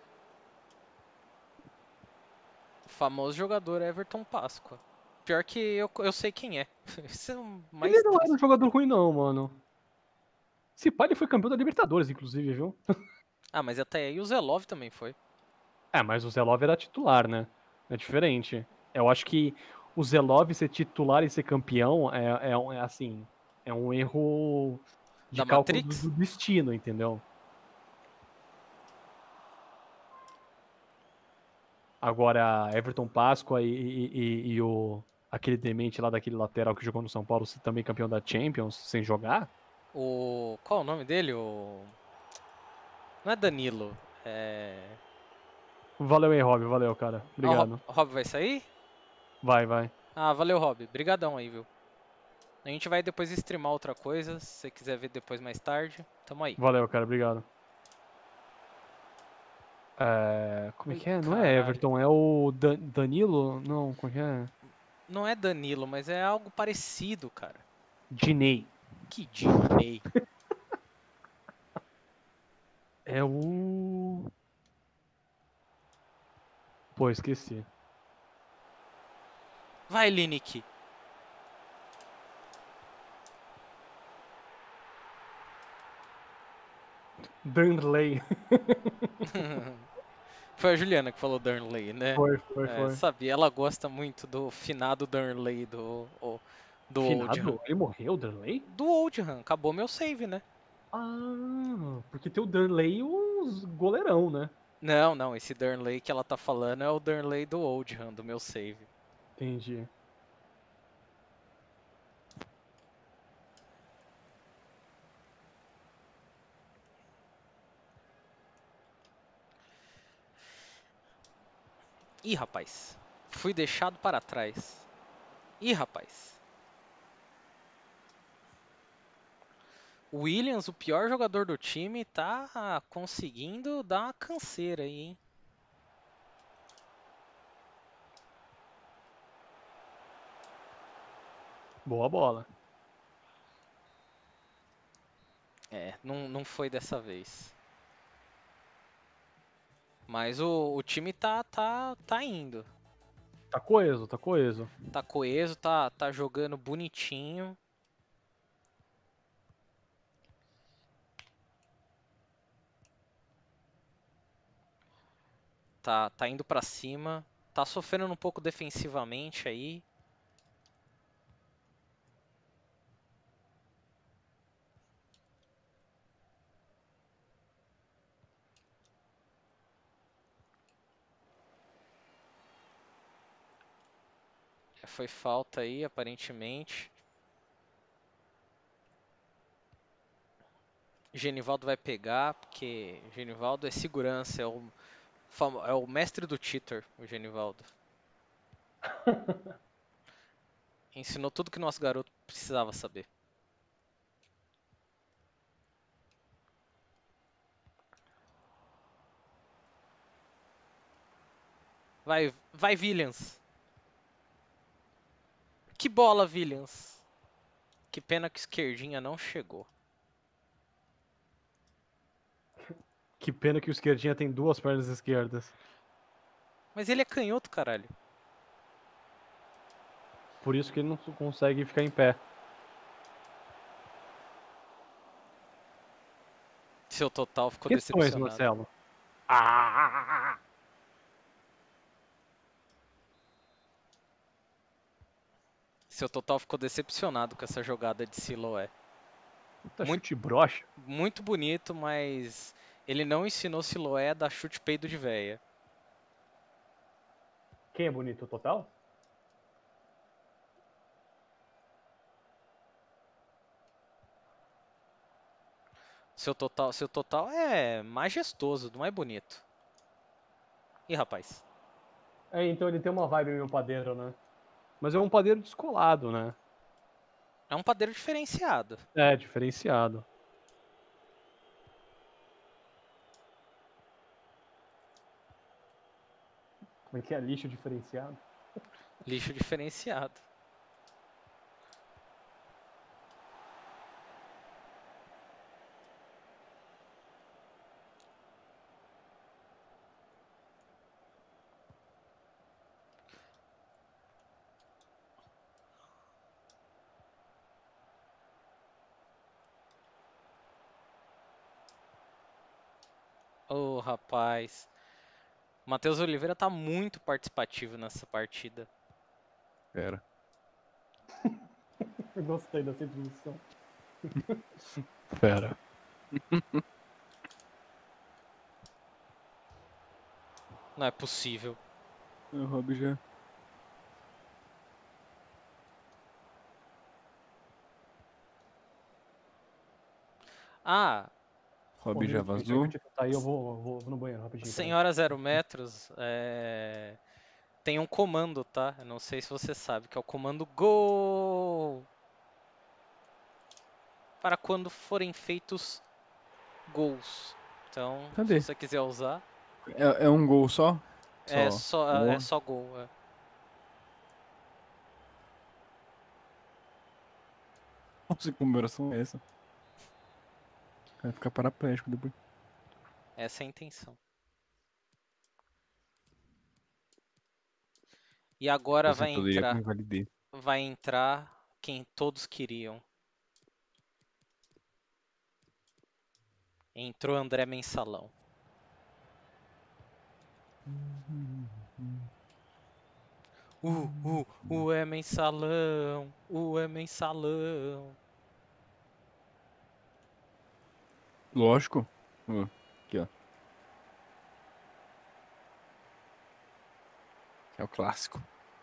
O famoso jogador Everton Páscoa. Pior que eu, eu sei quem é. Esse é o mais Ele não era um triste. jogador ruim, não, mano. Esse pai ele foi campeão da Libertadores, inclusive, viu? Ah, mas até aí o Zelov também foi. É, mas o Zelov era titular, né? É diferente. Eu acho que o Zelov ser titular e ser campeão é, é, um- é assim. É um erro de Da cálculo Matrix? do destino, entendeu? Agora, Everton Páscoa e, e, e, e o aquele demente lá daquele lateral que jogou no São Paulo, também campeão da Champions, sem jogar? O... Qual é o nome dele? O... Não é Danilo, é... Valeu aí, Rob, valeu, cara. Ah, o Rob, Obrigado. o Rob vai sair? Vai, vai. Ah, valeu, Rob. Brigadão aí, viu? A gente vai depois streamar outra coisa, se você quiser ver depois mais tarde, tamo aí. Valeu, cara, obrigado. É, como é Ai, que é? Não é caralho. Everton, é o Dan- Danilo? Não, como é que é? Não é Danilo, mas é algo parecido, cara. Diney. Que Diney. É o... Pô, esqueci. Vai, Lineker. Danley. Foi a Juliana que falou Darnley, né? Foi, foi, É, foi. sabia, ela gosta muito do finado Darnley do, o- do Oldham. Finado? Ele morreu, Danley? Do Oldham, acabou meu save, né? Ah, porque tem o Danley e os goleirão, né? Não, não, esse Darnley que ela tá falando é o Darnley do Oldham, do meu save. Entendi. Ih, rapaz, fui deixado para trás. Ih, rapaz. O Williams, o pior jogador do time, tá conseguindo dar uma canseira aí, hein? Boa bola. É, não, não foi dessa vez. Mas o, o time tá, tá, tá indo. Tá coeso, tá coeso. Tá coeso, tá, tá jogando bonitinho. Tá, tá indo pra cima. Tá sofrendo um pouco defensivamente aí. Foi falta aí, aparentemente. Genivaldo vai pegar, porque Genivaldo é segurança, é o, famo- é o mestre do cheater, o Genivaldo. Ensinou tudo que nosso garoto precisava saber. Vai, vai Williams. Que bola, Williams. Que pena que esquerdinha não chegou. Que pena que o esquerdinha tem duas pernas esquerdas. Mas ele é canhoto, caralho. Por isso que ele não consegue ficar em pé. Seu total ficou Questões, decepcionado. Marcelo. Ah! Seu total ficou decepcionado com essa jogada de Siloé. Puta Muito- chute broxa. Muito bonito, mas ele não ensinou Siloé a dar chute peido de véia. Quem é bonito, total? Seu total, seu total é majestoso, não é bonito. Ih, rapaz. É, então ele tem uma vibe meio padeiro, né? Mas é um padeiro descolado, né? É um padeiro diferenciado. É, diferenciado. Como é que é? Lixo diferenciado? Lixo diferenciado. Ô, rapaz. Matheus Oliveira tá muito participativo nessa partida. Pera. Eu gostei dessa introdução. Pera. Não é possível. O Rob já. Ah, Rob Um já minutinho, vazou. deixa eu Tá aí, eu vou, vou, vou no banheiro rapidinho. peraí. senhora zero metros, é... tem um comando, tá? Eu não sei se você sabe, que é o comando GOL. Para quando forem feitos gols. Então, Cadê? se você quiser usar, É, é um gol só? é só, é Boa. só gol. É. Nossa, que comemoração é essa? Vai ficar paraplégico depois. Essa é a intenção. E agora Você vai poderia com entrar, invalidez. vai entrar quem todos queriam. Entrou André Mensalão. Uh, uh, uh, é Mensalão, uh, é Mensalão. Lógico. Ó, aqui, ó. É o clássico.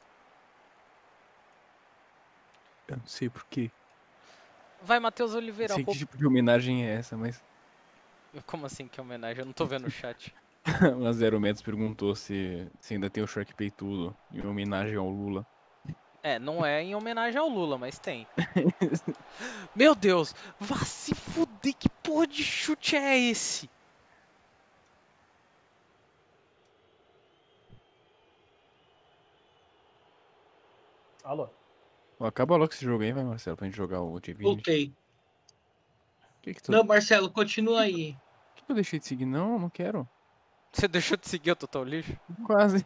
Eu não sei porquê. Vai, Matheus Não Oliveira, sei que roupa. tipo de homenagem é essa, mas. Como assim que homenagem? Eu não tô vendo o chat. O Zero Metros perguntou se, se ainda tem o Shark Peitudo em homenagem ao Lula. É, não é em homenagem ao Lula, mas tem. Meu Deus, vá se fuder, que porra de chute é esse? Alô? Ó, acaba logo esse jogo aí, vai, Marcelo, pra gente jogar o Divinity. Voltei. Que que tu... Não, Marcelo, continua aí. que, que eu deixei de seguir? Não, não quero. Você deixou de seguir o Total Lixo? Quase.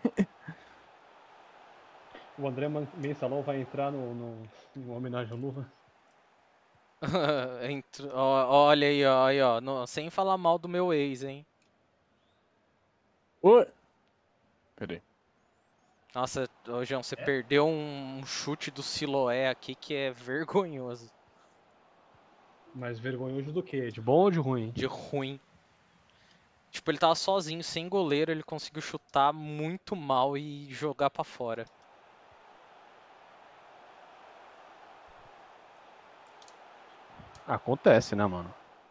O André Man- Mensalão vai entrar no, no, em homenagem ao Lula. Entro- ó, olha aí, ó, aí, ó. Não, sem falar mal do meu ex, hein? Oi. Peraí. Nossa, ô, João, você perdeu um chute do Siloé aqui que é vergonhoso. Mas vergonhoso do quê? De bom ou de ruim? De ruim. Tipo, ele tava sozinho, sem goleiro, ele conseguiu chutar muito mal e jogar pra fora. Acontece, né, mano?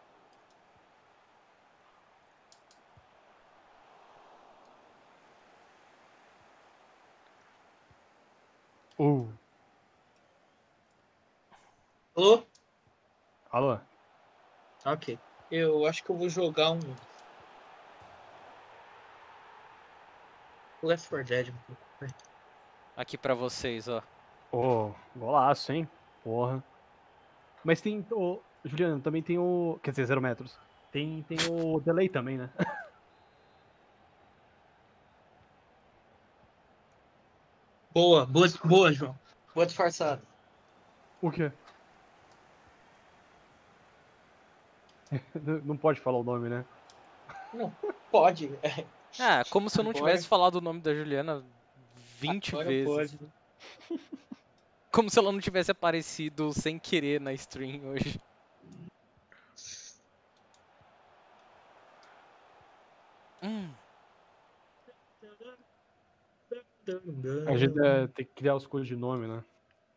Uh. Alô? Alô? Ok. Eu acho que eu vou jogar um Left four Dead. Aqui pra vocês, ó. Ô, golaço, hein? Porra. Mas tem. Ô, Juliano, também tem o. Quer dizer, zero metros. Tem, tem o delay também, né? Boa, boa, boa, João. Boa disfarçada. O quê? Não pode falar o nome, né? Não, pode. Ah, como se eu não Agora- tivesse falado o nome da Juliana vinte Agora vezes. pode. Como se ela não tivesse aparecido sem querer na stream hoje. Hum. A gente é, tem que criar os coisas de nome, né?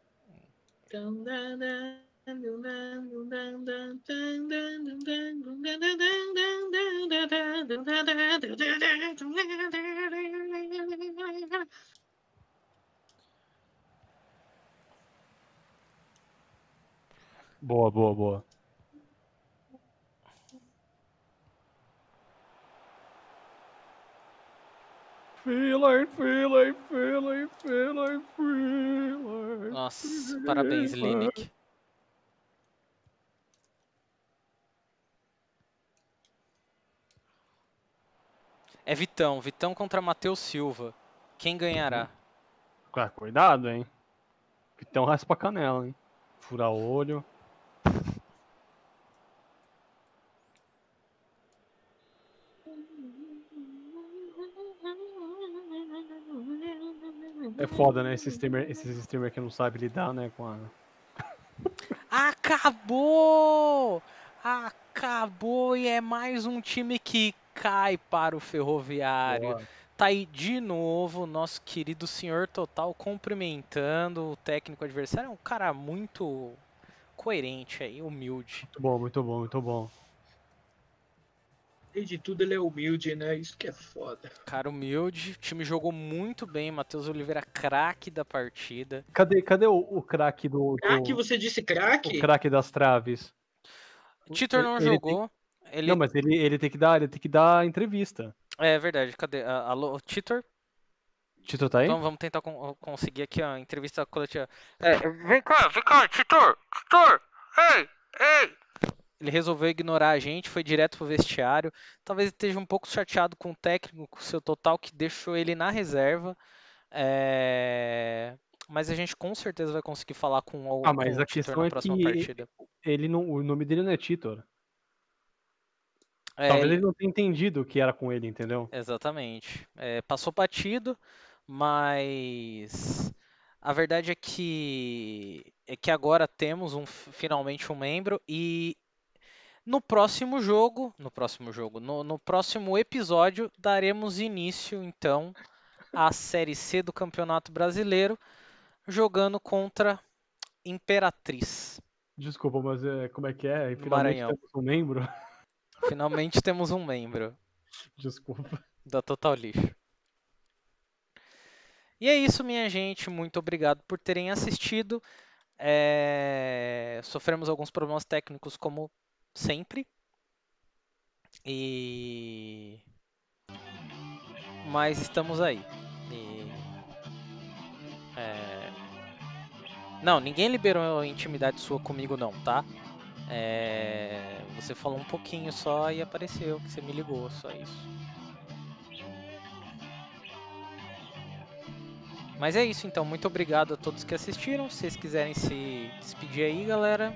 Boa, boa, boa. Feeling, feeling, feeling, feeling, feeling. Nossa, parabéns, Lineker. É Vitão, Vitão contra Matheus Silva. Quem ganhará? Ah, cuidado, hein? Então raspa a canela, hein? Furar o olho. É foda, né? Esses streamer, esses streamer que não sabem lidar, né, com a... Acabou! Acabou e é mais um time que cai para o Ferroviário. Boa. tá aí de novo, nosso querido senhor Total cumprimentando o técnico adversário. É um cara muito coerente aí, humilde. Muito bom, muito bom, muito bom. Desde de tudo ele é humilde, né? Isso que é foda. Cara humilde, o time jogou muito bem, Matheus Oliveira, craque da partida. Cadê, cadê o, o craque do, do... Craque? Você disse craque? O craque das traves. Titor não ele jogou. Tem... Ele... Não, mas ele, ele tem que dar, ele tem que dar entrevista. É verdade, cadê? Uh, alô, Titor? Titor tá aí? Então vamos tentar con conseguir aqui a entrevista coletiva. É, vem cá, vem cá, Titor! Titor! Ei! Ei! Ele resolveu ignorar a gente, foi direto pro vestiário. Talvez esteja um pouco chateado com o técnico, com o seu Total, que deixou ele na reserva. É... Mas a gente com certeza vai conseguir falar com o, ah, mas com a o Titor questão na é próxima que partida. Ele não, o nome dele não é Titor. É, Talvez ele não tenha entendido o que era com ele, entendeu? Exatamente. É, passou batido, mas a verdade é que é que agora temos um, finalmente um membro e no próximo jogo, no próximo jogo, no, no próximo episódio daremos início então à Série C do Campeonato Brasileiro, jogando contra Imperatriz. Desculpa, mas é, como é que é? Finalmente Maranhão. temos um membro. Finalmente temos um membro. Desculpa. Da Total Lixo. E é isso, minha gente. Muito obrigado por terem assistido. É... Sofremos alguns problemas técnicos, como sempre. E... Mas estamos aí. E... É... Não, ninguém liberou a intimidade sua comigo não, tá? É... Você falou um pouquinho só e apareceu que você me ligou, só isso. Mas é isso então, muito obrigado a todos que assistiram. Se vocês quiserem se despedir aí, galera.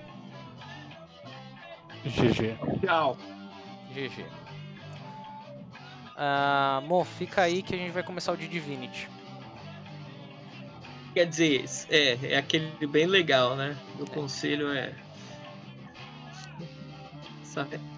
G G. Tchau. G G. Ah, Mo, fica aí que a gente vai começar o de Divinity. Quer dizer, é, é aquele bem legal, né? O conselho é... Sabe?